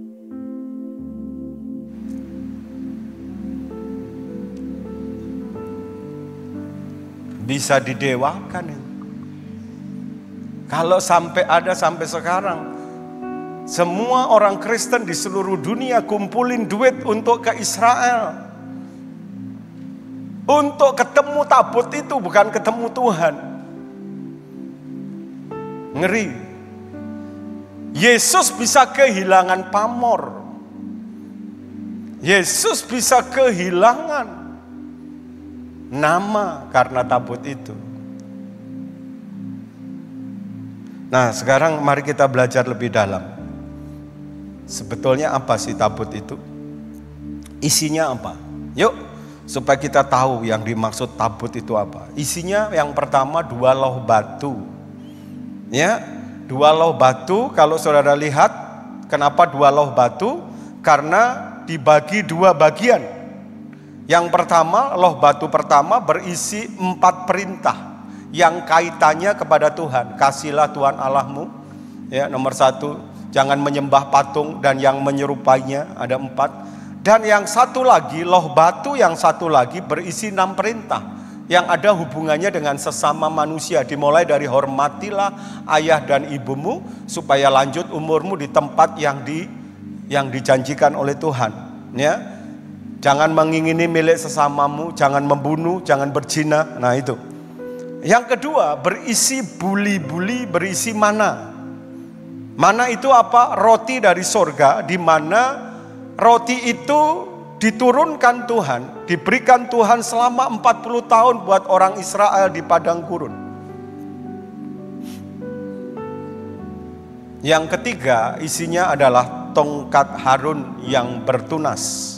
bisa didewakan itu. Kalau sampai ada sampai sekarang, semua orang Kristen di seluruh dunia kumpulin duit untuk ke Israel. Untuk ketemu tabut itu, bukan ketemu Tuhan. Ngeri. Yesus bisa kehilangan pamor. Yesus bisa kehilangan nama karena tabut itu. Nah, sekarang mari kita belajar lebih dalam. Sebetulnya apa sih tabut itu? Isinya apa? Yuk, supaya kita tahu yang dimaksud tabut itu apa. Isinya yang pertama dua loh batu. Ya, dua loh batu. Kalau saudara lihat, kenapa dua loh batu? Karena dibagi dua bagian. Yang pertama, loh batu pertama berisi empat perintah yang kaitannya kepada Tuhan. Kasihlah Tuhan Allahmu. Ya, nomor satu, jangan menyembah patung dan yang menyerupainya, ada empat. Dan yang satu lagi, loh batu yang satu lagi berisi enam perintah yang ada hubungannya dengan sesama manusia. Dimulai dari hormatilah ayah dan ibumu supaya lanjut umurmu di tempat yang di yang dijanjikan oleh Tuhan. Ya, jangan mengingini milik sesamamu, jangan membunuh, jangan berzina. Nah itu. Yang kedua, berisi buli-buli, berisi mana. Mana itu apa? Roti dari sorga, di mana roti itu diturunkan Tuhan, diberikan Tuhan selama empat puluh tahun buat orang Israel di padang gurun. Yang ketiga isinya adalah tongkat Harun yang bertunas.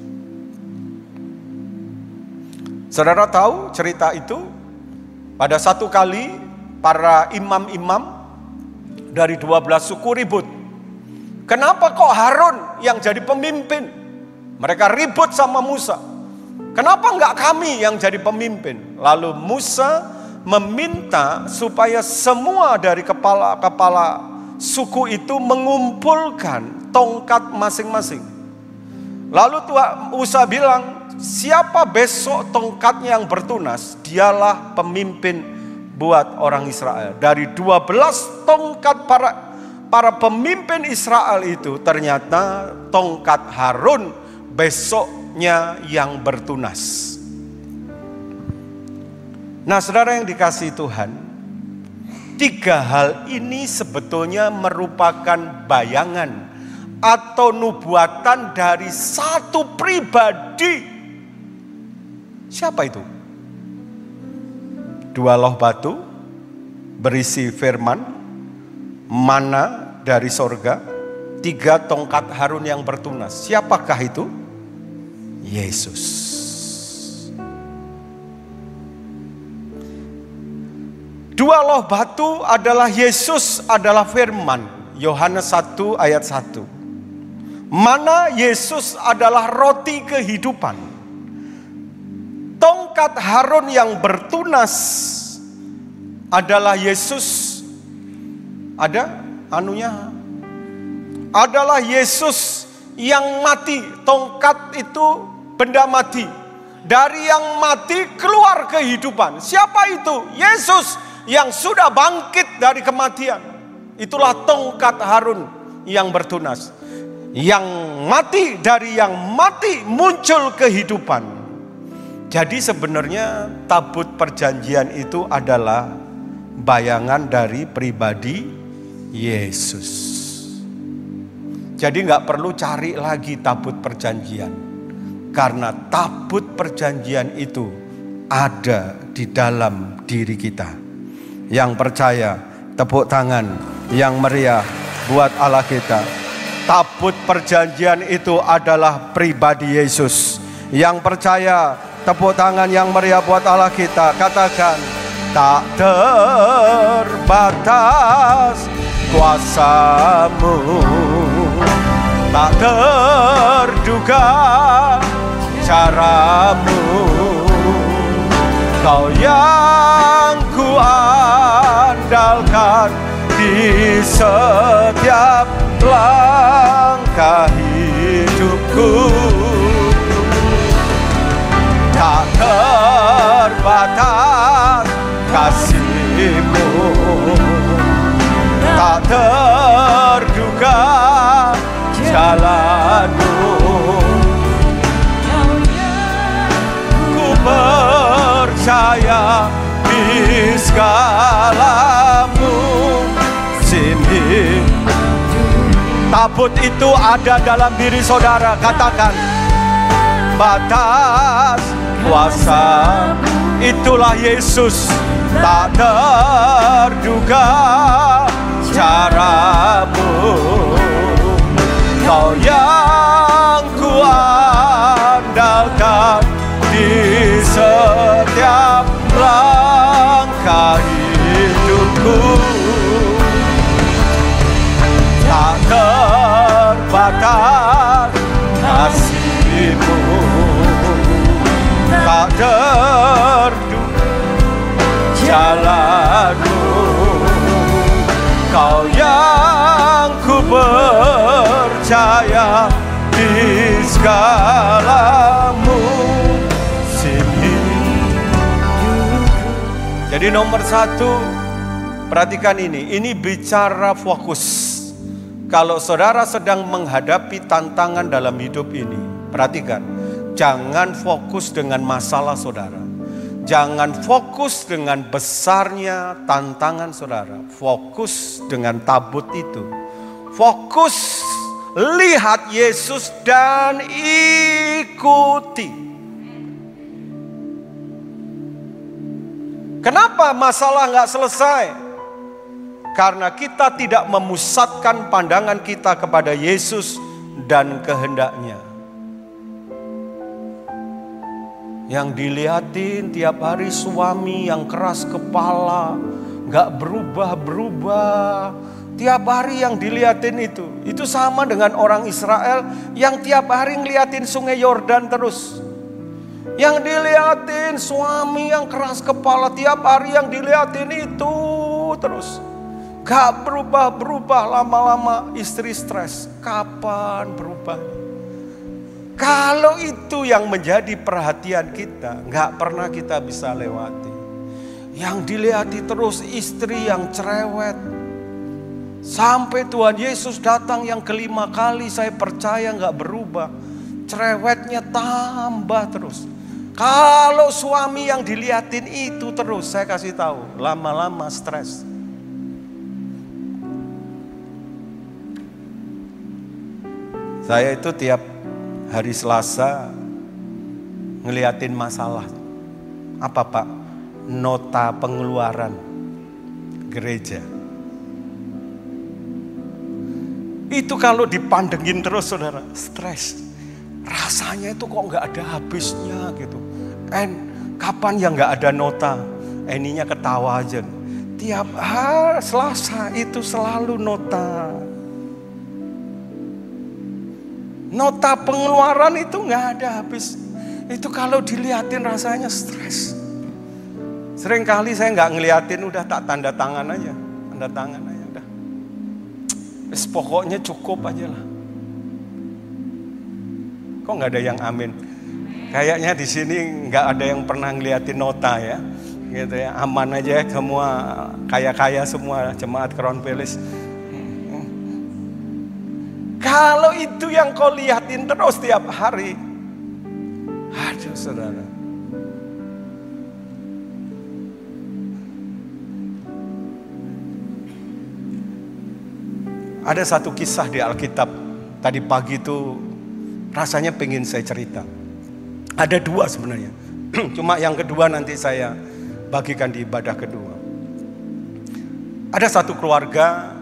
Saudara tahu cerita itu? Pada satu kali para imam-imam dari dua belas suku ribut. Kenapa kok Harun yang jadi pemimpin? Mereka ribut sama Musa. Kenapa enggak kami yang jadi pemimpin? Lalu Musa meminta supaya semua dari kepala-kepala suku itu mengumpulkan tongkat masing-masing. Lalu Tuhan Musa bilang, siapa besok tongkatnya yang bertunas, dialah pemimpin buat orang Israel. Dari dua belas tongkat para para pemimpin Israel itu, ternyata tongkat Harun besoknya yang bertunas. Nah, saudara yang dikasihi Tuhan, tiga hal ini sebetulnya merupakan bayangan atau nubuatan dari satu pribadi. Siapa itu? Dua loh batu berisi firman, mana dari sorga, tiga tongkat Harun yang bertunas. Siapakah itu? Yesus. Dua loh batu adalah Yesus, adalah firman. Yohanes satu ayat satu. Mana Yesus adalah roti kehidupan. Tongkat Harun yang bertunas adalah Yesus. Ada anunya? Adalah Yesus yang mati. Tongkat itu benda mati. Dari yang mati keluar kehidupan. Siapa itu? Yesus yang sudah bangkit dari kematian. Itulah tongkat Harun yang bertunas. Yang mati, dari yang mati muncul kehidupan. Jadi sebenarnya tabut perjanjian itu adalah bayangan dari pribadi Yesus. Jadi nggak perlu cari lagi tabut perjanjian. Karena tabut perjanjian itu ada di dalam diri kita. Yang percaya, tepuk tangan yang meriah buat Allah kita. Tabut perjanjian itu adalah pribadi Yesus. Yang percaya, tepuk tangan yang meriah buat Allah kita. Katakan, tak terbatas kuasamu, tak terduga caramu, Kau yang kuandalkan di setiap langkah hidupku. Tak terbatas kasih-Mu, tak terduga jalan-Mu. Ku percaya di segala-Mu. Sini tabut itu ada dalam diri saudara. Katakan, batas kuasa itulah Yesus. Tak terduga caramu, Kau yang kuandalkan di setiap langkah hidupku. Tak terbatas kasih-Mu, tak terduga jalan-Mu. Kau yang ku percaya di segala-Mu. Sini. Jadi nomor satu, perhatikan ini. Ini bicara fokus. Kalau saudara sedang menghadapi tantangan dalam hidup ini, perhatikan, jangan fokus dengan masalah saudara. Jangan fokus dengan besarnya tantangan saudara. Fokus dengan tabut itu. Fokus lihat Yesus dan ikuti. Kenapa masalah nggak selesai? Karena kita tidak memusatkan pandangan kita kepada Yesus dan kehendaknya. Yang dilihatin tiap hari suami yang keras kepala, gak berubah-berubah. Tiap hari yang dilihatin itu, itu sama dengan orang Israel yang tiap hari ngeliatin sungai Yordan terus. Yang dilihatin suami yang keras kepala, tiap hari yang dilihatin itu terus. Gak berubah-berubah, lama-lama istri stres. Kapan berubah? Kalau itu yang menjadi perhatian kita, gak pernah kita bisa lewati. Yang dilihati terus istri yang cerewet. Sampai Tuhan Yesus datang yang kelima kali, saya percaya gak berubah. Cerewetnya tambah terus. Kalau suami yang dilihatin itu terus, saya kasih tahu, lama-lama stres. Saya itu tiap hari Selasa ngeliatin masalah. Apa Pak? Nota pengeluaran gereja. Itu kalau dipandengin terus saudara, stres. Rasanya itu kok gak ada habisnya gitu. En, kapan yang gak ada nota? Eninya ketawa aja. Tiap hari Selasa itu selalu nota. Nota pengeluaran itu gak ada habis. Itu kalau dilihatin rasanya stres. Seringkali saya gak ngeliatin, udah tak tanda tangan aja. Tanda tangan aja udah. Wis pokoknya cukup aja lah. Kok nggak ada yang amin? Kayaknya di sini nggak ada yang pernah ngeliatin nota ya, gitu ya. Aman aja semua, kaya-kaya semua jemaat Crown Palace. Kalau itu yang kau liatin terus tiap hari, aduh saudara. Ada satu kisah di Alkitab tadi pagi itu. Rasanya pengen saya cerita. Ada dua sebenarnya. Cuma yang kedua nanti saya bagikan di ibadah kedua. Ada satu keluarga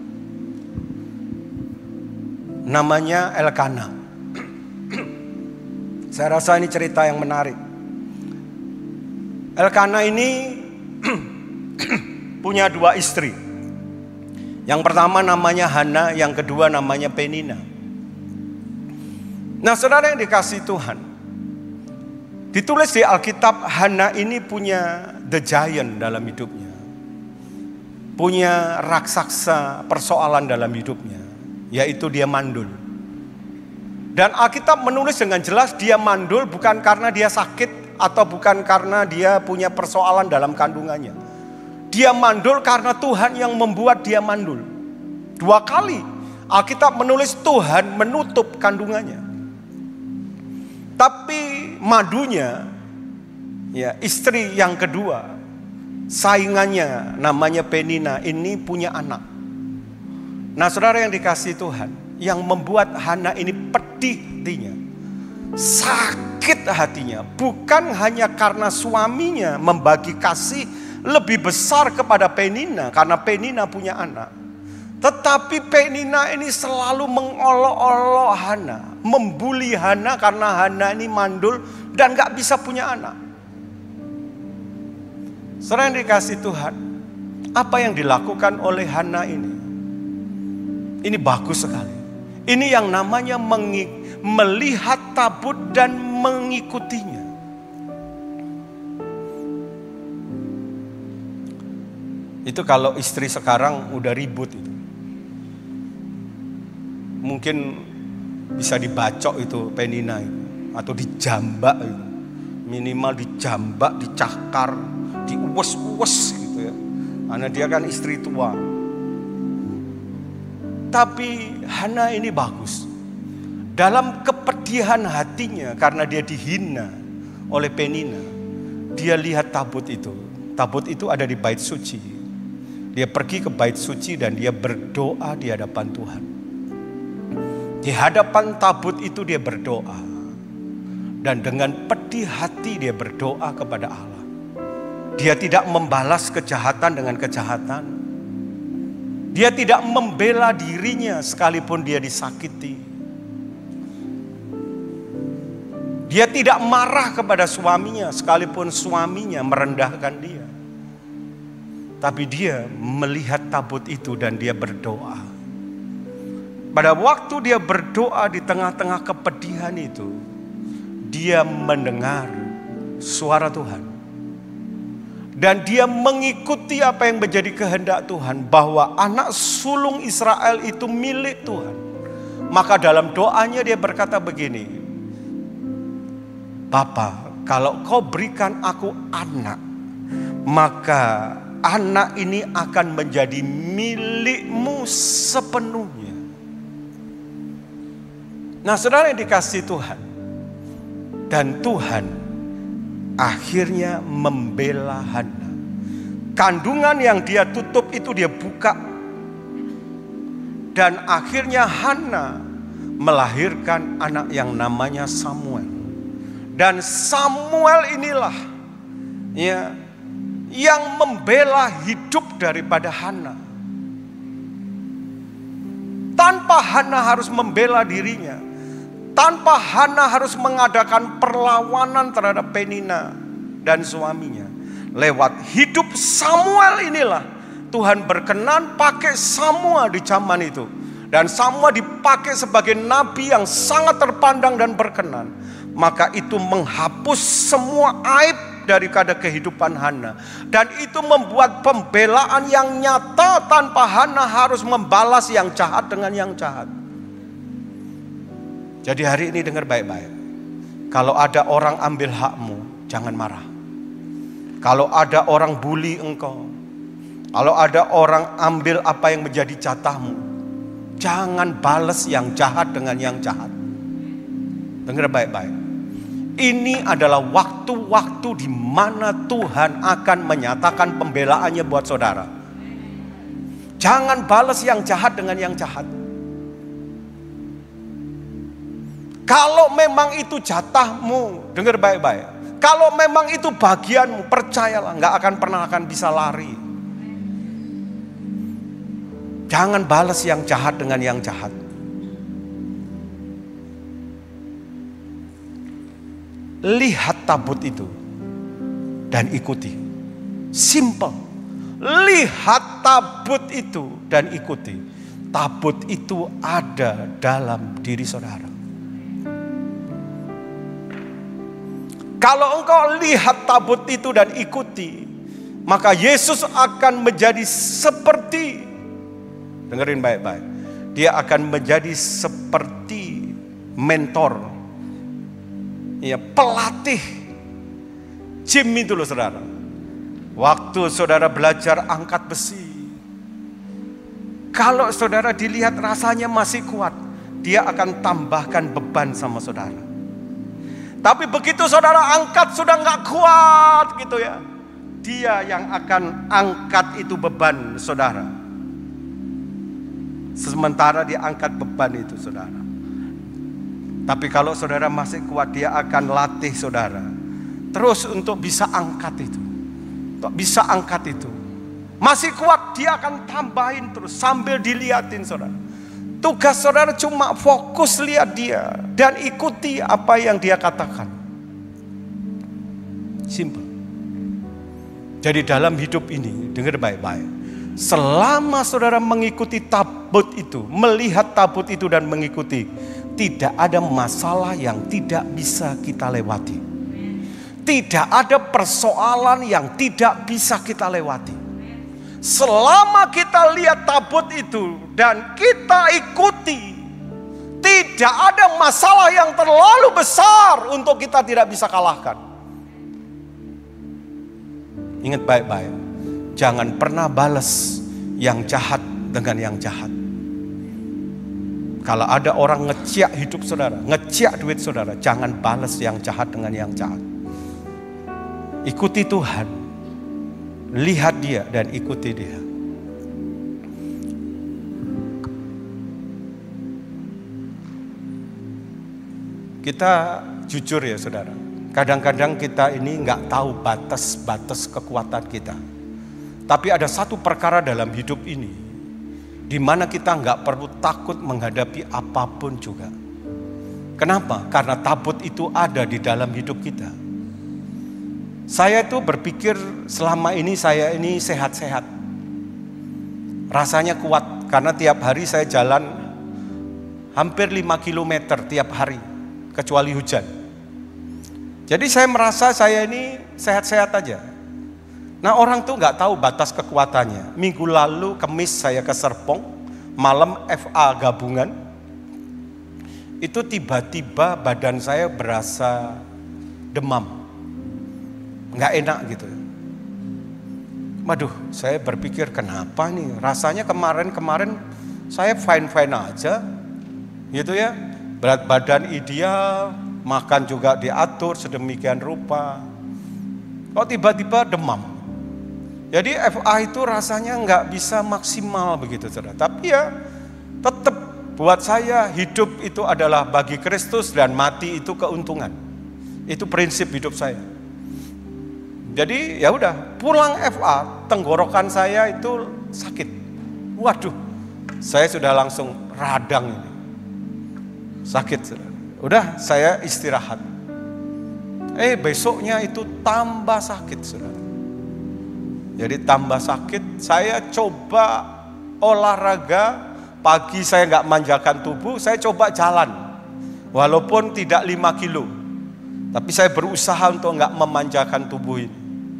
namanya Elkana. Saya rasa ini cerita yang menarik. Elkana ini punya dua istri. Yang pertama namanya Hana, yang kedua namanya Penina. Nah saudara yang dikasihi Tuhan, ditulis di Alkitab Hana ini punya the giant dalam hidupnya. Punya raksasa persoalan dalam hidupnya, yaitu dia mandul. Dan Alkitab menulis dengan jelas dia mandul bukan karena dia sakit atau bukan karena dia punya persoalan dalam kandungannya. Dia mandul karena Tuhan yang membuat dia mandul. Dua kali Alkitab menulis Tuhan menutup kandungannya. Tapi madunya, ya istri yang kedua, saingannya namanya Penina ini punya anak. Nah saudara yang dikasihi Tuhan, yang membuat Hana ini pedih hatinya, sakit hatinya, bukan hanya karena suaminya membagi kasih lebih besar kepada Penina karena Penina punya anak. Tetapi Penina ini selalu mengolok-olok Hana, membuli Hana karena Hana ini mandul dan gak bisa punya anak. Saudara yang dikasihi Tuhan, apa yang dilakukan oleh Hana ini? Ini bagus sekali. Ini yang namanya mengi- melihat tabut dan mengikutinya. Itu kalau istri sekarang udah ribut itu. Mungkin bisa dibacok itu Penina itu, atau dijambak itu. Minimal dijambak, dicakar, diuwes-uwes gitu ya. Karena dia kan istri tua. Tapi Hana ini bagus. Dalam kepedihan hatinya karena dia dihina oleh Penina, dia lihat tabut itu. Tabut itu ada di bait suci. Dia pergi ke bait suci dan dia berdoa di hadapan Tuhan. Di hadapan tabut itu dia berdoa. Dan dengan pedih hati dia berdoa kepada Allah. Dia tidak membalas kejahatan dengan kejahatan. Dia tidak membela dirinya sekalipun dia disakiti. Dia tidak marah kepada suaminya sekalipun suaminya merendahkan dia. Tapi dia melihat tabut itu dan dia berdoa. Pada waktu dia berdoa di tengah-tengah kepedihan itu, dia mendengar suara Tuhan. Dan dia mengikuti apa yang menjadi kehendak Tuhan, bahwa anak sulung Israel itu milik Tuhan. Maka dalam doanya dia berkata begini, Bapa, kalau kau berikan aku anak, maka anak ini akan menjadi milikmu sepenuhnya. Nah, saudara yang dikasihi Tuhan, dan Tuhan akhirnya membela Hana. Kandungan yang dia tutup itu dia buka. Dan akhirnya Hana melahirkan anak yang namanya Samuel. Dan Samuel inilah ya, yang membela hidup daripada Hana. Tanpa Hana harus membela dirinya. Tanpa Hana harus mengadakan perlawanan terhadap Penina dan suaminya. Lewat hidup Samuel inilah Tuhan berkenan pakai Samuel di zaman itu. Dan Samuel dipakai sebagai nabi yang sangat terpandang dan berkenan. Maka itu menghapus semua aib daripada kehidupan Hana. Dan itu membuat pembelaan yang nyata tanpa Hana harus membalas yang jahat dengan yang jahat. Jadi hari ini dengar baik-baik. Kalau ada orang ambil hakmu, jangan marah. Kalau ada orang bully engkau, kalau ada orang ambil apa yang menjadi jatahmu, jangan balas yang jahat dengan yang jahat. Dengar baik-baik. Ini adalah waktu-waktu di mana Tuhan akan menyatakan pembelaannya buat saudara. Jangan balas yang jahat dengan yang jahat. Kalau memang itu jatahmu, dengar baik-baik. Kalau memang itu bagianmu, percayalah, nggak akan pernah akan bisa lari. Jangan balas yang jahat dengan yang jahat. Lihat tabut itu dan ikuti. Simple. Lihat tabut itu dan ikuti. Tabut itu ada dalam diri saudara. Kalau engkau lihat tabut itu dan ikuti, maka Yesus akan menjadi seperti, dengerin baik-baik, dia akan menjadi seperti mentor, ya, pelatih gym itu loh saudara. Waktu saudara belajar angkat besi, kalau saudara dilihat rasanya masih kuat, dia akan tambahkan beban sama saudara. Tapi begitu saudara angkat sudah nggak kuat gitu ya, dia yang akan angkat itu beban saudara. Sementara dia angkat beban itu saudara. Tapi kalau saudara masih kuat, dia akan latih saudara terus untuk bisa angkat itu, untuk bisa angkat itu. Masih kuat, dia akan tambahin terus sambil dilihatin saudara. Tugas saudara cuma fokus lihat dia dan ikuti apa yang dia katakan. Simple. Jadi dalam hidup ini, dengar baik-baik. Selama saudara mengikuti tabut itu, melihat tabut itu dan mengikuti, tidak ada masalah yang tidak bisa kita lewati. Tidak ada persoalan yang tidak bisa kita lewati. Selama kita lihat tabut itu dan kita ikuti, tidak ada masalah yang terlalu besar untuk kita tidak bisa kalahkan. Ingat baik-baik, jangan pernah balas yang jahat dengan yang jahat. Kalau ada orang ngeciak hidup saudara, ngeciak duit saudara, jangan balas yang jahat dengan yang jahat. Ikuti Tuhan, lihat dia dan ikuti dia. Kita jujur ya saudara, kadang-kadang kita ini nggak tahu batas-batas kekuatan kita. Tapi ada satu perkara dalam hidup ini, di mana kita nggak perlu takut menghadapi apapun juga. Kenapa? Karena tabut itu ada di dalam hidup kita. Saya tuh berpikir selama ini saya ini sehat-sehat. Rasanya kuat, karena tiap hari saya jalan hampir lima kilometer tiap hari. Kecuali hujan. Jadi saya merasa saya ini sehat-sehat aja. Nah orang tuh nggak tahu batas kekuatannya. Minggu lalu Kemis saya ke Serpong, malam F A gabungan. Itu tiba-tiba badan saya berasa demam. Nggak enak gitu. Waduh, saya berpikir kenapa nih? Rasanya kemarin-kemarin saya fine-fine aja. Gitu ya. Berat badan ideal, makan juga diatur sedemikian rupa. Kok tiba-tiba demam? Jadi F A itu rasanya nggak bisa maksimal begitu saudara. Tapi ya tetap buat saya hidup itu adalah bagi Kristus dan mati itu keuntungan. Itu prinsip hidup saya. Jadi ya udah pulang F A, tenggorokan saya itu sakit. Waduh, saya sudah langsung radang ini. Sakit, saudara. Udah saya istirahat. Eh besoknya itu tambah sakit, saudara. Jadi tambah sakit, saya coba olahraga. Pagi saya nggak manjakan tubuh, saya coba jalan. Walaupun tidak lima kilo. Tapi saya berusaha untuk nggak memanjakan tubuh ini.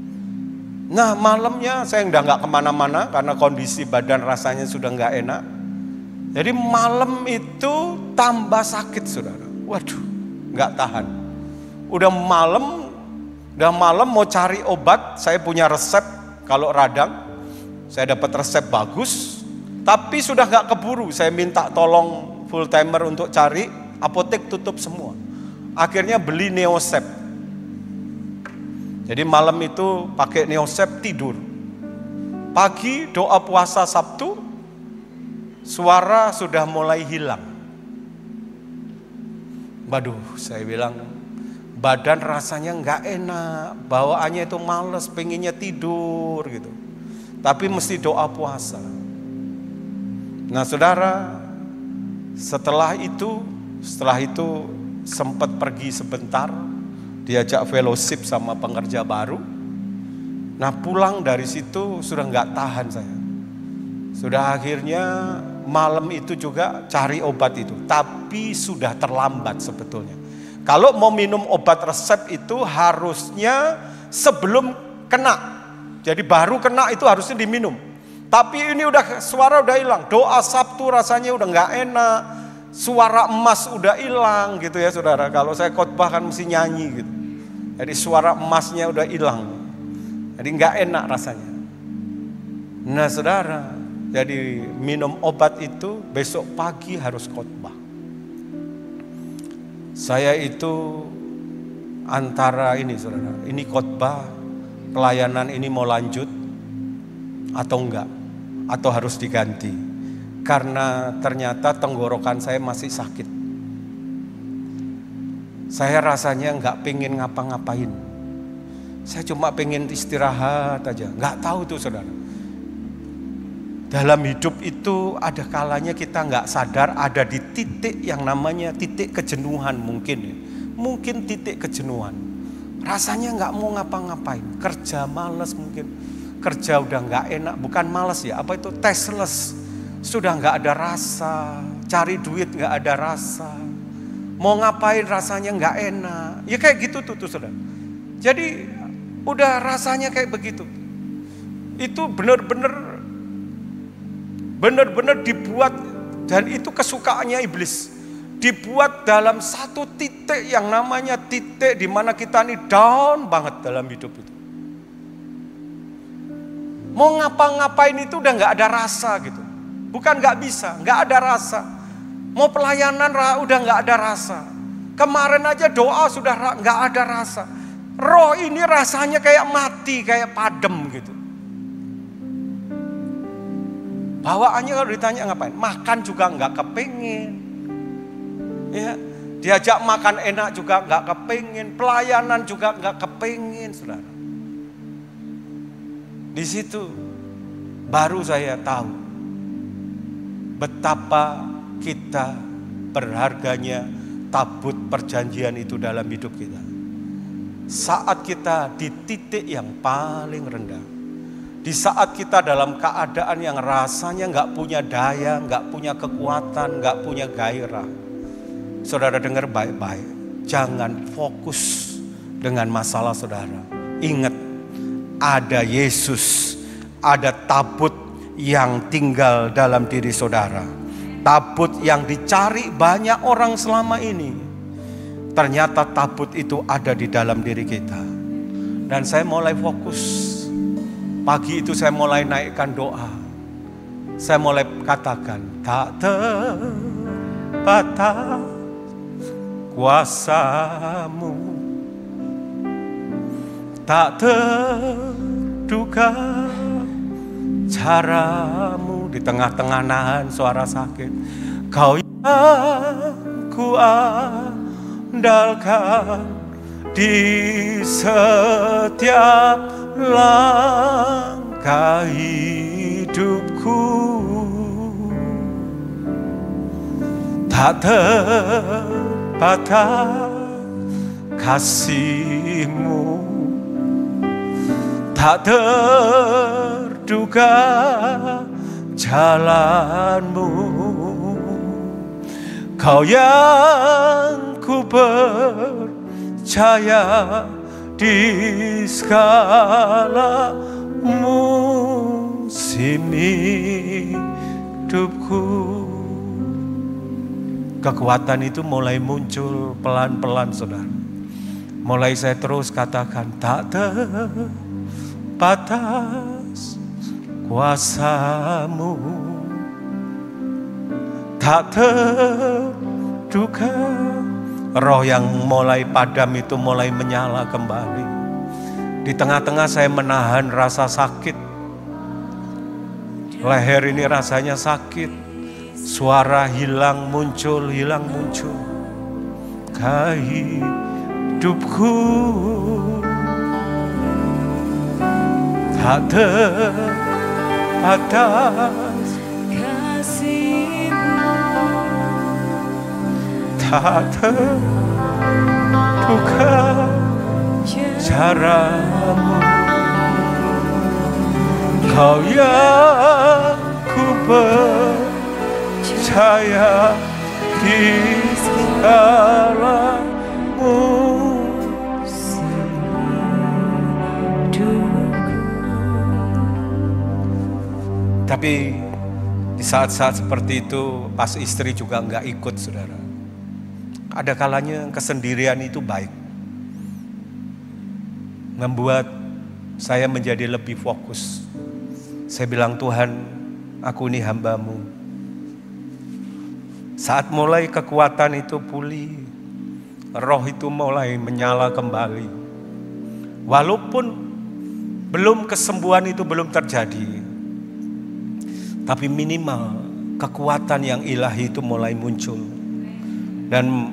Nah malamnya saya udah nggak kemana-mana karena kondisi badan rasanya sudah nggak enak. Jadi malam itu tambah sakit saudara. Waduh, nggak tahan. Udah malam, udah malam mau cari obat. Saya punya resep kalau radang. Saya dapat resep bagus. Tapi sudah nggak keburu. Saya minta tolong full timer untuk cari. Apotek tutup semua. Akhirnya beli Neosep. Jadi malam itu pakai Neosep tidur. Pagi doa puasa Sabtu. Suara sudah mulai hilang. Waduh, saya bilang badan rasanya nggak enak, bawaannya itu males, pengennya tidur gitu. Tapi mesti doa puasa. Nah, saudara, setelah itu, setelah itu sempat pergi sebentar, diajak fellowship sama pengerja baru. Nah, pulang dari situ sudah nggak tahan saya. Sudah akhirnya malam itu juga cari obat itu, tapi sudah terlambat sebetulnya. Kalau mau minum obat resep itu harusnya sebelum kena. Jadi baru kena itu harusnya diminum. Tapi ini udah suara udah hilang. Doa Sabtu rasanya udah nggak enak. Suara emas udah hilang gitu ya saudara. Kalau saya khotbah kan mesti nyanyi gitu. Jadi suara emasnya udah hilang. Jadi nggak enak rasanya. Nah saudara, jadi minum obat itu besok pagi harus khotbah. Saya itu antara ini saudara, ini khotbah, pelayanan ini mau lanjut atau enggak, atau harus diganti. Karena ternyata tenggorokan saya masih sakit. Saya rasanya enggak pengen ngapa-ngapain. Saya cuma pengen istirahat aja, enggak tahu tuh saudara. Dalam hidup itu ada kalanya kita nggak sadar ada di titik yang namanya titik kejenuhan mungkin ya. Mungkin titik kejenuhan. Rasanya nggak mau ngapa-ngapain. Kerja males mungkin. Kerja udah nggak enak. Bukan males ya. Apa itu? Tasteless. Sudah nggak ada rasa. Cari duit nggak ada rasa. Mau ngapain rasanya nggak enak. Ya kayak gitu tuh, tuh saudara. Jadi udah rasanya kayak begitu. Itu benar-benar Benar-benar dibuat, dan itu kesukaannya iblis. Dibuat dalam satu titik yang namanya titik di mana kita ini down banget dalam hidup itu. Mau ngapa-ngapain itu udah gak ada rasa gitu. Bukan gak bisa, gak ada rasa. Mau pelayanan udah gak ada rasa. Kemarin aja doa sudah gak ada rasa. Roh ini rasanya kayak mati, kayak padam gitu. Bawaannya kalau ditanya ngapain, makan juga nggak kepengen, ya Diajak makan enak juga nggak kepingin, pelayanan juga nggak kepingin, saudara. Di situ baru saya tahu betapa kita berharganya tabut perjanjian itu dalam hidup kita. Saat kita di titik yang paling rendah, di saat kita dalam keadaan yang rasanya nggak punya daya, nggak punya kekuatan, nggak punya gairah. Saudara dengar baik-baik, jangan fokus dengan masalah saudara. Ingat, ada Yesus, ada tabut yang tinggal dalam diri saudara. Tabut yang dicari banyak orang selama ini. Ternyata tabut itu ada di dalam diri kita. Dan saya mulai fokus. Pagi itu saya mulai naikkan doa. Saya mulai katakan, tak terbatas kuasamu, tak terduga caramu. Di tengah-tengah nahan suara sakit, Kau yang kuandalkan di setiap langkah hidupku. Tak terbatas kasih-Mu, tak terduga jalan-Mu. Kau yang ku percaya di segala musim hidupku. Kekuatan itu mulai muncul pelan-pelan, saudara. Mulai saya terus katakan, tak terbatas kuasa-Mu, tak terduga. Roh yang mulai padam itu mulai menyala kembali. Di tengah-tengah saya menahan rasa sakit. Leher ini rasanya sakit. Suara hilang muncul, hilang muncul. Hidupku tak terbatas kasih-Mu, tak terduga cara-Mu. Kau yang ku percaya di segala musim hidupku. Tapi di saat-saat seperti itu, pas istri juga nggak ikut, saudara. Ada kalanya kesendirian itu baik, membuat saya menjadi lebih fokus. Saya bilang, Tuhan, aku ini hamba-Mu. Saat mulai kekuatan itu pulih, roh itu mulai menyala kembali. Walaupun belum kesembuhan itu belum terjadi, tapi minimal kekuatan yang ilahi itu mulai muncul. Dan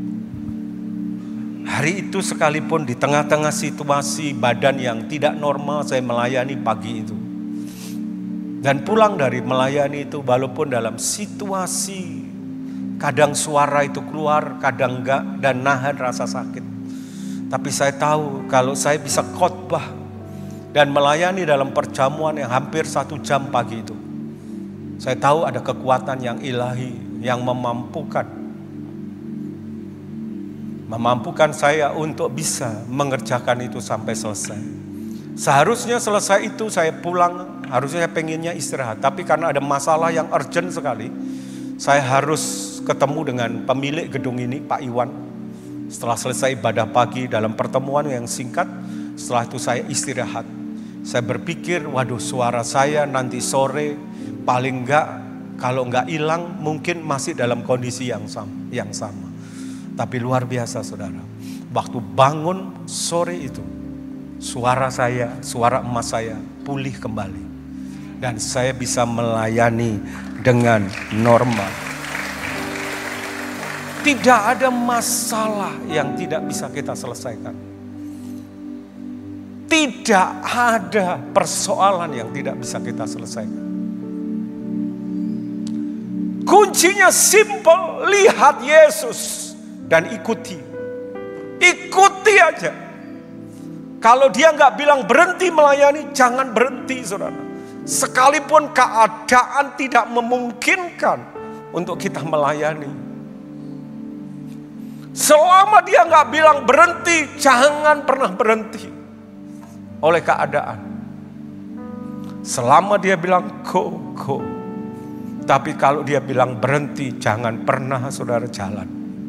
hari itu sekalipun di tengah-tengah situasi badan yang tidak normal, saya melayani pagi itu. Dan pulang dari melayani itu, walaupun dalam situasi kadang suara itu keluar, kadang enggak, dan nahan rasa sakit. Tapi saya tahu kalau saya bisa khotbah dan melayani dalam perjamuan yang hampir satu jam pagi itu, saya tahu ada kekuatan yang ilahi yang memampukan memampukan saya untuk bisa mengerjakan itu sampai selesai. Seharusnya selesai itu saya pulang, harusnya saya pengennya istirahat. Tapi karena ada masalah yang urgent sekali, saya harus ketemu dengan pemilik gedung ini, Pak Iwan. Setelah selesai ibadah pagi dalam pertemuan yang singkat, setelah itu saya istirahat. Saya berpikir, waduh, suara saya nanti sore paling enggak, kalau enggak hilang mungkin masih dalam kondisi yang sama. Yang sama. Tapi luar biasa, saudara. Waktu bangun sore itu, suara saya, suara emas saya pulih kembali. Dan saya bisa melayani dengan normal. Tidak ada masalah yang tidak bisa kita selesaikan. Tidak ada persoalan yang tidak bisa kita selesaikan. Kuncinya simple, lihat Yesus dan ikuti. Ikuti aja. Kalau dia nggak bilang berhenti melayani, jangan berhenti, saudara. Sekalipun keadaan tidak memungkinkan untuk kita melayani. Selama dia nggak bilang berhenti, jangan pernah berhenti oleh keadaan. Selama dia bilang go, go. Tapi kalau dia bilang berhenti, jangan pernah saudara jalan.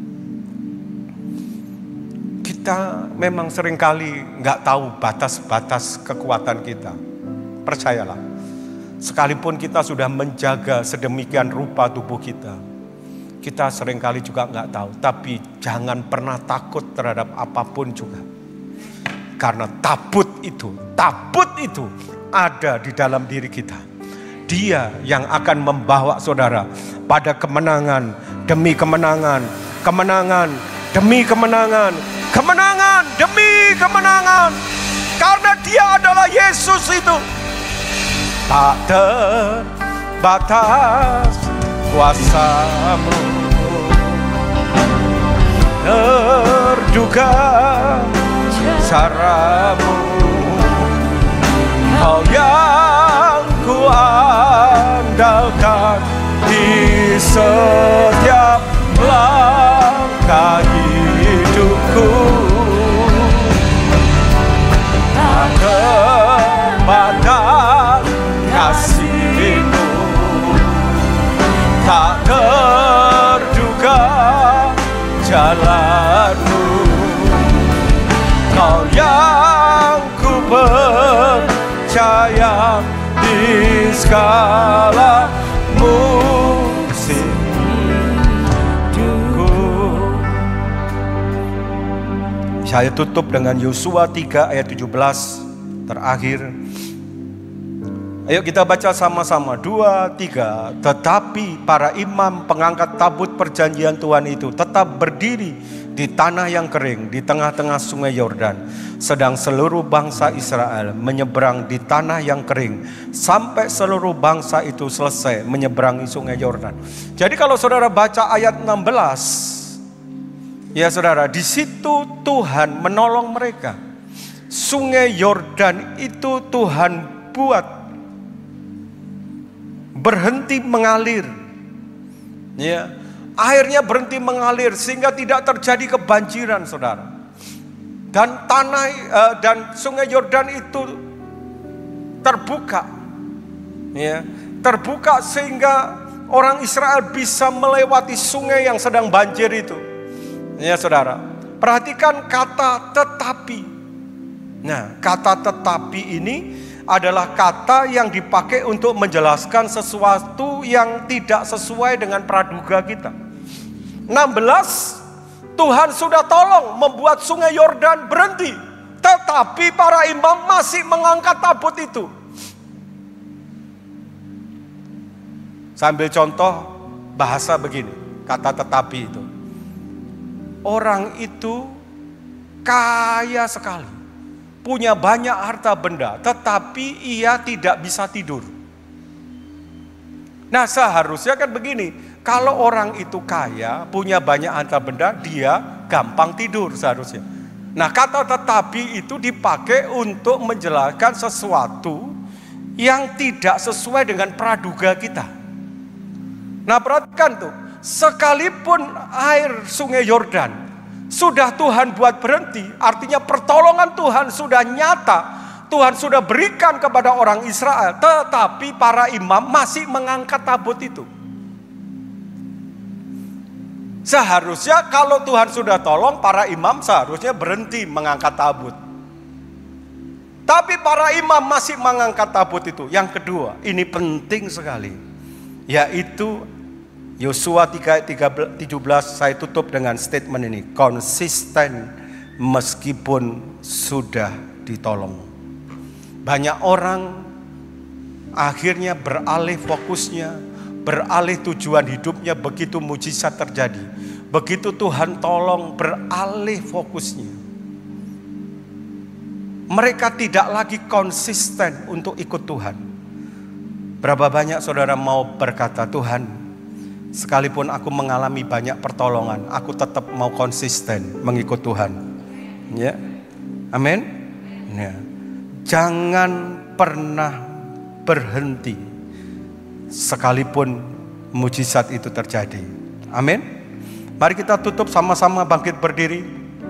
Kita memang seringkali nggak tahu batas-batas kekuatan kita. Percayalah, sekalipun kita sudah menjaga sedemikian rupa tubuh kita, kita seringkali juga nggak tahu. Tapi jangan pernah takut terhadap apapun juga. Karena tabut itu, tabut itu ada di dalam diri kita. Dia yang akan membawa saudara pada kemenangan demi kemenangan, kemenangan demi kemenangan, kemenangan demi kemenangan. Karena dia adalah Yesus itu. Tak terbatas kuasamu, terduga caramu, Kau yang kuandalkan di setiap langkah hidupku. Tak terbatas kasih-Mu, tak terduga jalan-Mu, Kau yang ku percaya di segala musim hidupku. Saya tutup dengan Yosua tiga ayat tujuh belas terakhir. Ayo kita baca sama-sama, dua, tiga. Tetapi para imam pengangkat tabut perjanjian Tuhan itu tetap berdiri di tanah yang kering, di tengah-tengah sungai Yordan. Sedang seluruh bangsa Israel menyeberang di tanah yang kering, sampai seluruh bangsa itu selesai menyeberangi sungai Yordan. Jadi kalau saudara baca ayat enam belas, ya saudara, di situ Tuhan menolong mereka. Sungai Yordan itu Tuhan buat berhenti mengalir, ya, airnya berhenti mengalir sehingga tidak terjadi kebanjiran, saudara. Dan tanah uh, dan sungai Yordan itu terbuka, ya, terbuka sehingga orang Israel bisa melewati sungai yang sedang banjir itu, ya, saudara. Perhatikan kata tetapi. Nah, kata tetapi ini adalah kata yang dipakai untuk menjelaskan sesuatu yang tidak sesuai dengan praduga kita. enam belas, Tuhan sudah tolong membuat sungai Yordan berhenti, tetapi para imam masih mengangkat tabut itu. Sambil contoh bahasa begini, kata tetapi itu. Orang itu kaya sekali, punya banyak harta benda, tetapi ia tidak bisa tidur. Nah, seharusnya kan begini, kalau orang itu kaya, punya banyak harta benda, dia gampang tidur seharusnya. Nah, kata tetapi itu dipakai untuk menjelaskan sesuatu yang tidak sesuai dengan praduga kita. Nah, perhatikan tuh, sekalipun air sungai Yordan sudah Tuhan buat berhenti, artinya pertolongan Tuhan sudah nyata, Tuhan sudah berikan kepada orang Israel, tetapi para imam masih mengangkat tabut itu. Seharusnya kalau Tuhan sudah tolong, para imam seharusnya berhenti mengangkat tabut. Tapi para imam masih mengangkat tabut itu. Yang kedua, ini penting sekali, yaitu Yosua tiga ayat tujuh belas, saya tutup dengan statement ini. Konsisten meskipun sudah ditolong. Banyak orang akhirnya beralih fokusnya, beralih tujuan hidupnya begitu mujizat terjadi. begitu Tuhan tolong beralih fokusnya. Mereka tidak lagi konsisten untuk ikut Tuhan. Berapa banyak saudara mau berkata, Tuhan, sekalipun aku mengalami banyak pertolongan, aku tetap mau konsisten mengikut Tuhan. Ya, amin. Ya. Jangan pernah berhenti sekalipun mujizat itu terjadi. Amin. Mari kita tutup sama-sama, bangkit berdiri.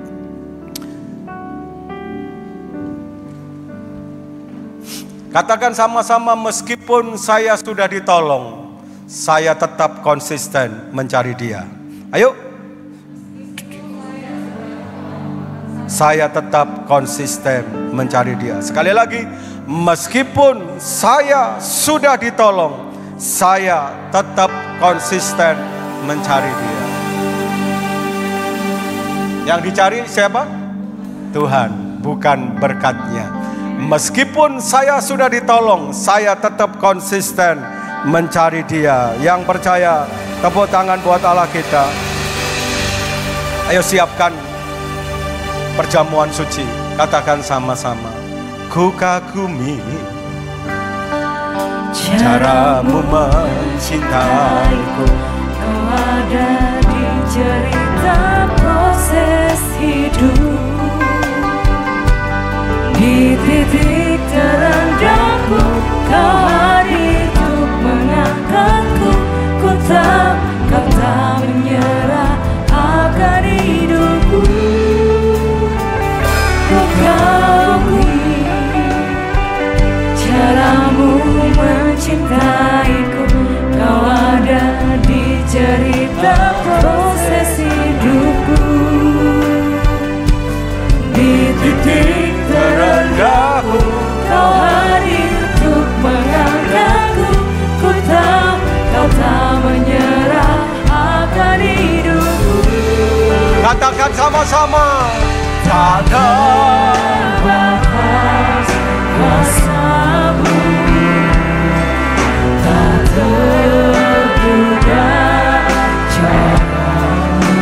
Katakan sama-sama, meskipun saya sudah ditolong, saya tetap konsisten mencari Dia. Ayo. Saya tetap konsisten mencari Dia. Sekali lagi, meskipun saya sudah ditolong, saya tetap konsisten mencari Dia. Yang dicari siapa? Tuhan, bukan berkat-Nya. Meskipun saya sudah ditolong, saya tetap konsisten mencari Dia. Yang percaya, tepuk tangan buat Allah kita. Ayo siapkan perjamuan suci. Katakan sama-sama, ku kagumi caramu mencintaiku. Kau ada di cerita proses hidup, di titik terendahku kau hadir untuk mengangkatku. Ku tak, kau tak menyerah akan hidupku. Ku kagumi caramu mencintaiku. Kau ada di cerita proses hidupku, di titik terendahku kau hadir untuk mengangkatku. Ku tak, kau tak menyerah akan hidupku. Katakan sama-sama, tak ada batas kuasa-Mu, tak terduga cara-Mu.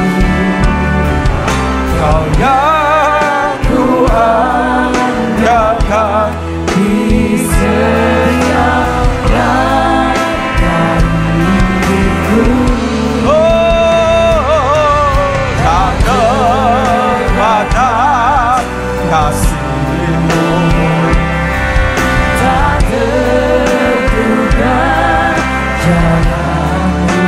Kau yang ku andalkan di setiap langkah hidupku. Oh, tak terbatas kasih-Mu, Tak terduga cara-Mu.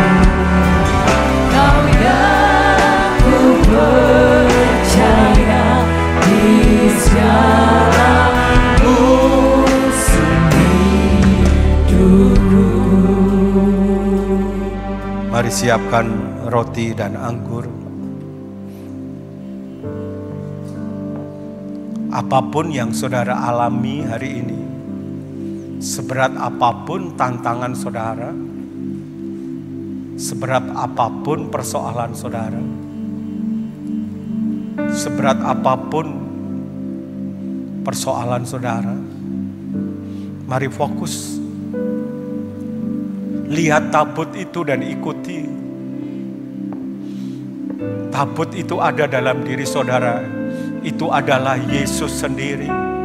Kau yang ku percaya di segala musim hidupku. Mari siapkan roti dan anggur. Apapun yang saudara alami hari ini, seberat apapun tantangan saudara, seberat apapun persoalan saudara, seberat apapun persoalan saudara, mari fokus. Lihat tabut itu dan ikuti. Tabut itu ada dalam diri saudara. Itu adalah Yesus sendiri.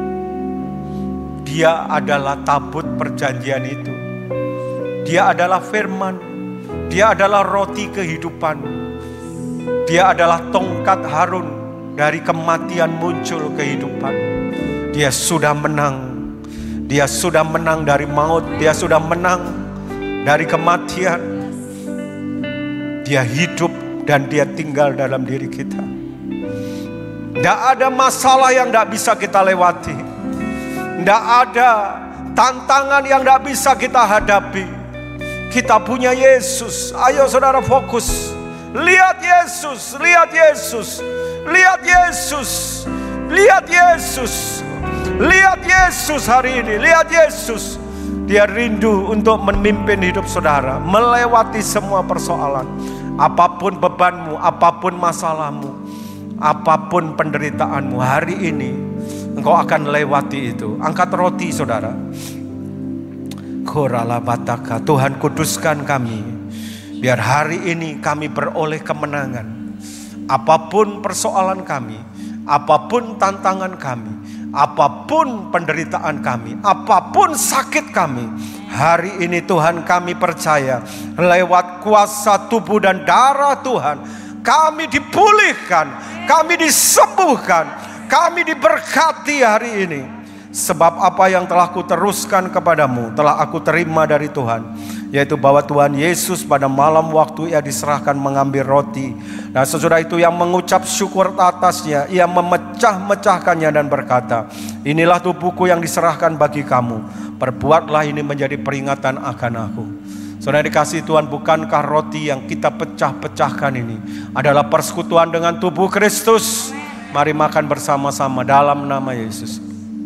Dia adalah tabut perjanjian itu. Dia adalah firman. Dia adalah roti kehidupan. Dia adalah tongkat Harun. Dari kematian muncul kehidupan. Dia sudah menang. Dia sudah menang dari maut. Dia sudah menang dari kematian. Dia hidup dan dia tinggal dalam diri kita. Tidak ada masalah yang tidak bisa kita lewati. Tidak ada tantangan yang tidak bisa kita hadapi. Kita punya Yesus. Ayo saudara fokus. Lihat Yesus, lihat Yesus, lihat Yesus, lihat Yesus, lihat Yesus hari ini, lihat Yesus. Dia rindu untuk memimpin hidup saudara, melewati semua persoalan. Apapun bebanmu, apapun masalahmu, apapun penderitaanmu hari ini, engkau akan lewati itu. Angkat roti saudara. Korala bataka, Tuhan kuduskan kami Biar hari ini kami beroleh kemenangan. Apapun persoalan kami, apapun tantangan kami, apapun penderitaan kami, apapun sakit kami, hari ini Tuhan kami percaya lewat kuasa tubuh dan darah Tuhan, kami dipulihkan, kami disembuhkan, kami diberkati hari ini. Sebab apa yang telah kuteruskan kepadamu telah aku terima dari Tuhan, yaitu bahwa Tuhan Yesus pada malam waktu ia diserahkan mengambil roti, dan sesudah itu yang mengucap syukur atasnya, ia memecah-mecahkannya dan berkata, inilah tubuhku yang diserahkan bagi kamu, perbuatlah ini menjadi peringatan akan aku. Saudara dikasihi Tuhan, bukankah roti yang kita pecah-pecahkan ini adalah persekutuan dengan tubuh Kristus? Mari makan bersama-sama dalam nama Yesus.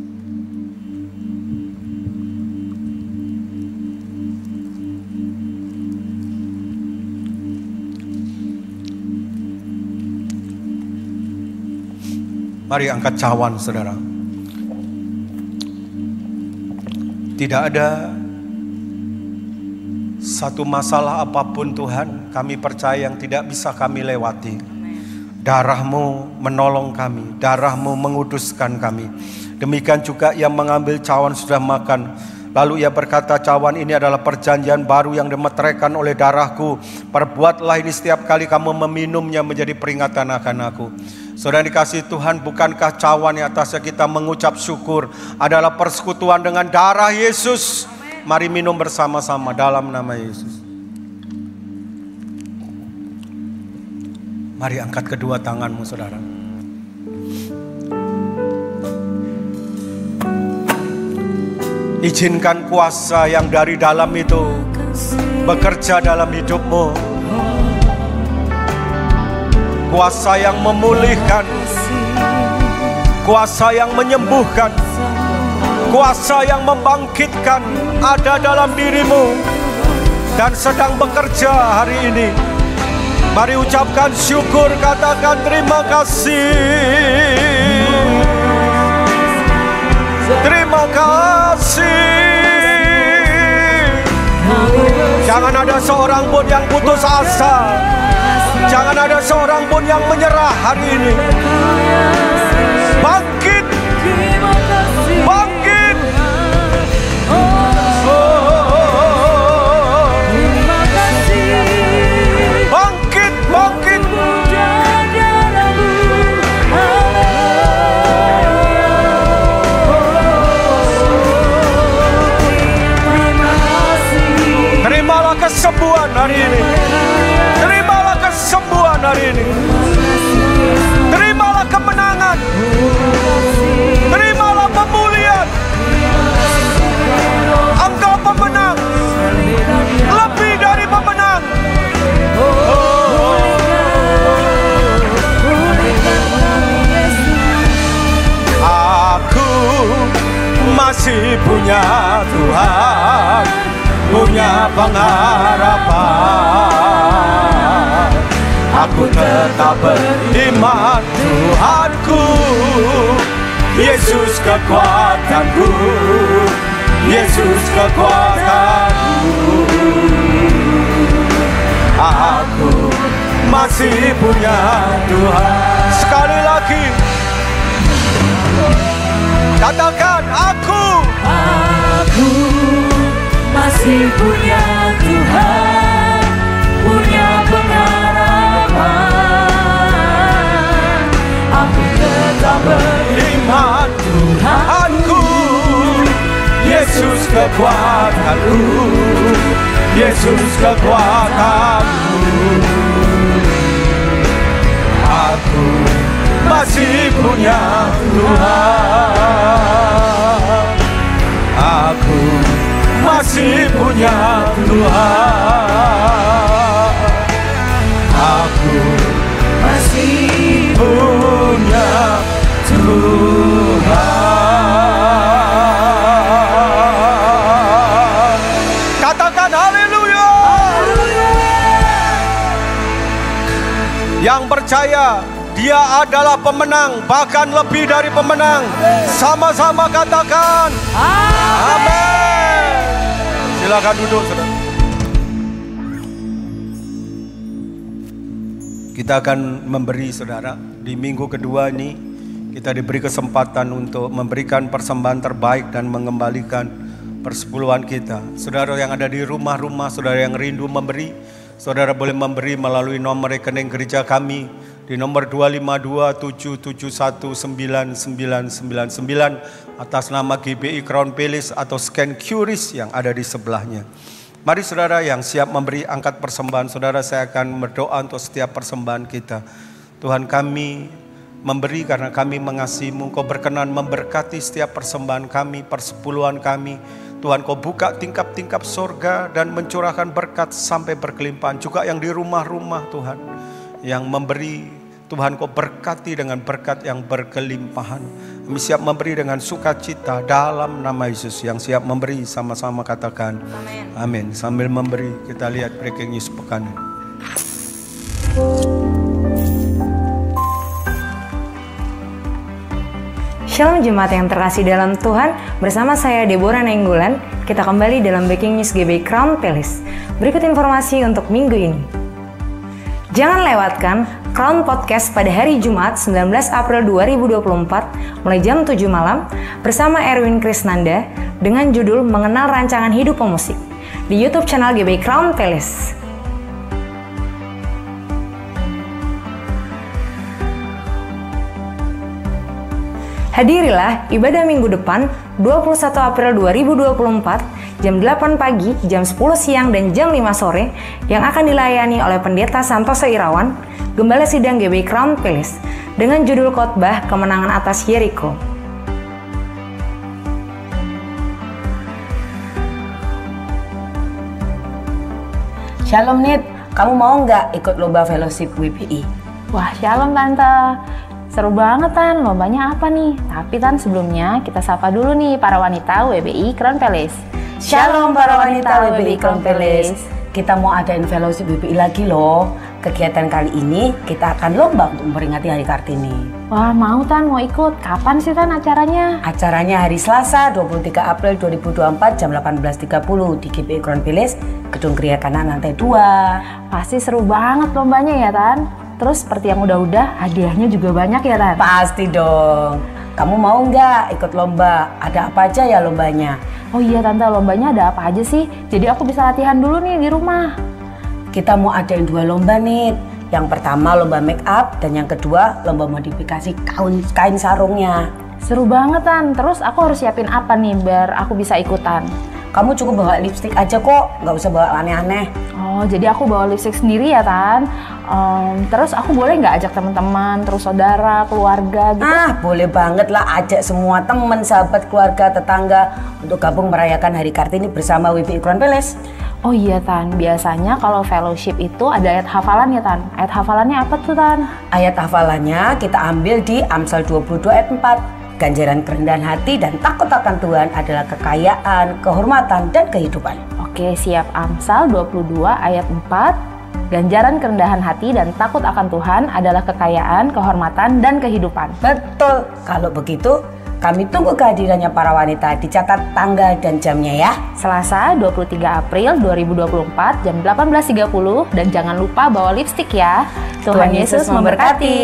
Mari angkat cawan, saudara. Tidak ada satu masalah apapun Tuhan, kami percaya yang tidak bisa kami lewati. Darah-Mu menolong kami, darah-Mu menguduskan kami. Demikian juga yang mengambil cawan sudah makan. Lalu ia berkata, cawan ini adalah perjanjian baru yang dimeteraikan oleh darahku. Perbuatlah ini setiap kali kamu meminumnya menjadi peringatan akan aku. Saudara dikasihi Tuhan, bukankah cawan yang atasnya kita mengucap syukur adalah persekutuan dengan darah Yesus? Mari minum bersama-sama dalam nama Yesus. Mari angkat kedua tanganmu, saudara. Izinkan kuasa yang dari dalam itu bekerja dalam hidupmu. Kuasa yang memulihkan, kuasa yang menyembuhkan, kuasa yang membangkitkan ada dalam dirimu dan sedang bekerja hari ini. Mari ucapkan syukur, katakan terima kasih. Terima kasih. Jangan ada seorang pun yang putus asa. Jangan ada seorang pun yang menyerah hari ini. Bangkit. Bangkit. Bangkit, bangkit. Terimalah kesembuhan hari ini. Terimalah kesembuhan hari ini. Terimalah kemenangan. Terimalah pemulihan. Engkau pemenang, lebih dari pemenang. Aku masih punya Tuhan, punya pengharapan. Aku tetap beriman, Tuhanku, Yesus kekuatanku, Yesus kekuatanku. Aku masih punya Tuhan. Sekali lagi katakan, aku Aku masih punya Tuhan, punya pengharapan. Aku tetap beriman, Tuhanku, Yesus kekuatanku, Yesus kekuatanku. Aku masih punya Tuhan. Aku masih punya Tuhan. Aku masih punya Tuhan. Katakan haleluya. Yang percaya Dia adalah pemenang, bahkan lebih dari pemenang. Sama-sama katakan amin. Silakan duduk, saudara. Kita akan memberi saudara. Di minggu kedua ini kita diberi kesempatan untuk memberikan persembahan terbaik dan mengembalikan persepuluhan kita. Saudara yang ada di rumah-rumah, saudara yang rindu memberi, saudara boleh memberi melalui nomor rekening gereja kami di nomor dua lima dua tujuh tujuh satu sembilan sembilan sembilan sembilan atas nama G B I Crown Palace atau scan Q R I S yang ada di sebelahnya. Mari saudara yang siap memberi angkat persembahan saudara, saya akan berdoa untuk setiap persembahan kita. Tuhan, kami memberi karena kami mengasihi-Mu. Kau berkenan memberkati setiap persembahan kami, persepuluhan kami. Tuhan, Kau buka tingkap-tingkap surga dan mencurahkan berkat sampai berkelimpahan. Juga yang di rumah-rumah Tuhan, yang memberi, Tuhan, Kau berkati dengan berkat yang berkelimpahan. Kami siap memberi dengan sukacita dalam nama Yesus. Yang siap memberi sama-sama katakan amin. Sambil memberi kita lihat breaking news pekan ini. Shalom jemaat yang terkasih dalam Tuhan, bersama saya Deborah Nainggolan. Kita kembali dalam breaking news G B I Crown Palace. Berikut informasi untuk minggu ini. Jangan lewatkan Crown Podcast pada hari Jumat sembilan belas April dua ribu dua puluh empat mulai jam tujuh malam bersama Erwin Krisnanda dengan judul Mengenal Rancangan Hidup Pemusik di YouTube channel G B I Crown Palace. Hadirilah ibadah minggu depan dua puluh satu April dua ribu dua puluh empat jam delapan pagi, jam sepuluh siang, dan jam lima sore yang akan dilayani oleh Pendeta Santoso Irawan, Gembala Sidang G B I Crown Palace dengan judul khotbah Kemenangan Atas Yeriko. Shalom Nit, kamu mau nggak ikut lomba fellowship W P I? Wah, shalom Tante. Seru banget Tan, lombanya apa nih? Tapi Tan, sebelumnya kita sapa dulu nih para wanita W B I Crown Palace. Shalom para wanita W B I Crown Palace. Kita mau adain fellowship W P I lagi loh. Kegiatan kali ini kita akan lomba untuk memperingati Hari Kartini. Wah, mau Tan, mau ikut. Kapan sih Tan acaranya? Acaranya hari Selasa dua puluh tiga April dua ribu dua puluh empat jam delapan belas tiga puluh di G B I Crown Palace, Gedung Gria Kanan lantai dua. Pasti seru banget lombanya ya Tan. Terus seperti yang udah-udah, hadiahnya juga banyak ya Tan? Pasti dong. Kamu mau nggak ikut lomba? Ada apa aja ya lombanya? Oh iya Tante, lombanya ada apa aja sih? Jadi aku bisa latihan dulu nih di rumah. Kita mau adain dua lomba nih. Yang pertama lomba make up dan yang kedua lomba modifikasi kain, kain sarungnya. Seru banget Tan. Terus aku harus siapin apa nih biar aku bisa ikutan? Kamu cukup bawa lipstick aja kok, nggak usah bawa aneh-aneh. Oh, jadi aku bawa lipstick sendiri ya Tan. Um, terus aku boleh nggak ajak teman-teman, terus saudara, keluarga gitu? Ah, boleh banget lah, ajak semua teman, sahabat, keluarga, tetangga untuk gabung merayakan Hari Kartini bersama W P I Crown Palace. Oh iya Tan, biasanya kalau fellowship itu ada ayat hafalan ya Tan. Ayat hafalannya apa tuh Tan? Ayat hafalannya kita ambil di Amsal dua puluh dua ayat empat. Ganjaran kerendahan hati dan takut akan Tuhan adalah kekayaan, kehormatan, dan kehidupan. Oke, siap. Amsal dua puluh dua ayat empat. Ganjaran kerendahan hati dan takut akan Tuhan adalah kekayaan, kehormatan, dan kehidupan. Betul. Kalau begitu, kami tunggu kehadirannya para wanita. Dicatat tanggal dan jamnya ya. Selasa dua puluh tiga April dua ribu dua puluh empat jam delapan belas tiga puluh. Dan jangan lupa bawa lipstik ya. Tuhan, Tuhan Yesus memberkati.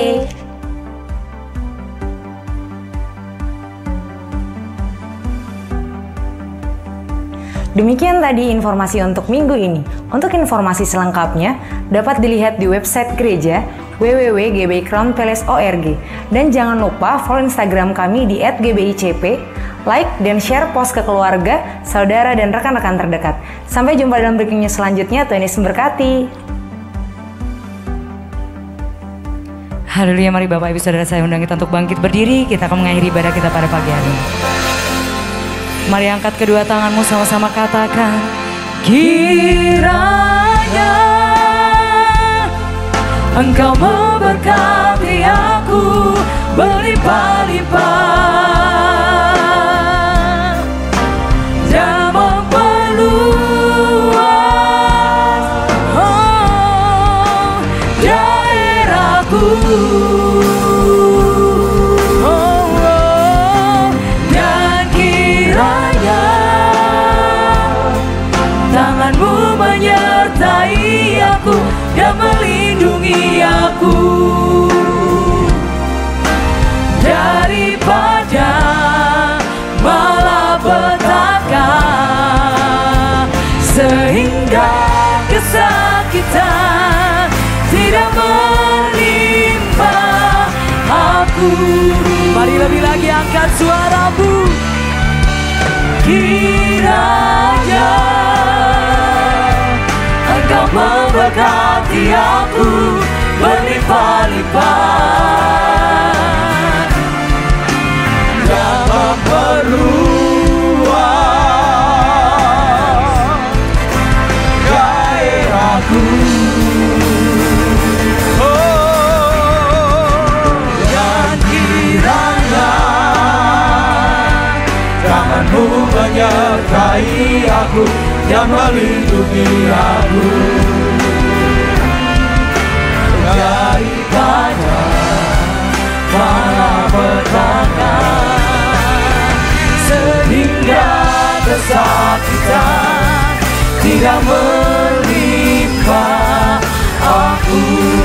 Demikian tadi informasi untuk minggu ini. Untuk informasi selengkapnya dapat dilihat di website gereja w w w titik g b i crown palace titik org. Dan jangan lupa follow Instagram kami di et g b i c p, like dan share post ke keluarga, saudara dan rekan-rekan terdekat. Sampai jumpa dalam breaking news selanjutnya. Tuhan Yesus memberkati. Haleluya, mari Bapak Ibu Saudara saya undang kita untuk bangkit berdiri. Kita akan mengakhiri ibadah kita pada pagi hari ini. Mari angkat kedua tanganmu sama-sama katakan, kiranya Engkau memberkati aku berlimpah-limpah dan memperluas oh, daerahku. Dan melindungi aku angkat suaramu, kiranya Engkau memberkati aku berlimpah-limpah dan memperluas gairahku. Tanganmu menyertai aku dan melindungi aku daripada malapetaka, sehingga kesakitan tidak menimpa aku,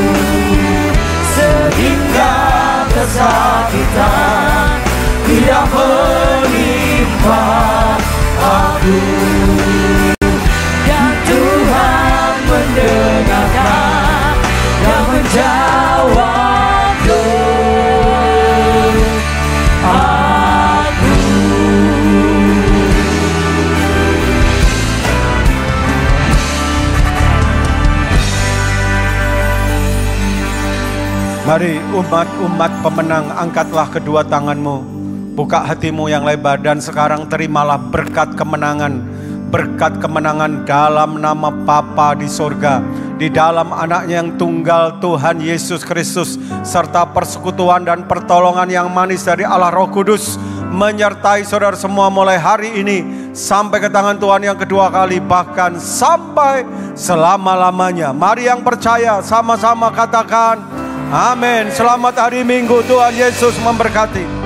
sehingga kesakitan tidak menimpa aku. Dan Tuhan mendengarkan dan menjawab doaku. Mari umat-umat pemenang, angkatlah kedua tanganmu. Buka hatimu yang lebar dan sekarang terimalah berkat kemenangan. Berkat kemenangan dalam nama Bapa di sorga, di dalam anaknya yang tunggal Tuhan Yesus Kristus, serta persekutuan dan pertolongan yang manis dari Allah Roh Kudus menyertai saudara semua mulai hari ini sampai ke tangan Tuhan yang kedua kali, bahkan sampai selama-lamanya. Mari yang percaya sama-sama katakan amin. Selamat hari Minggu, Tuhan Yesus memberkati.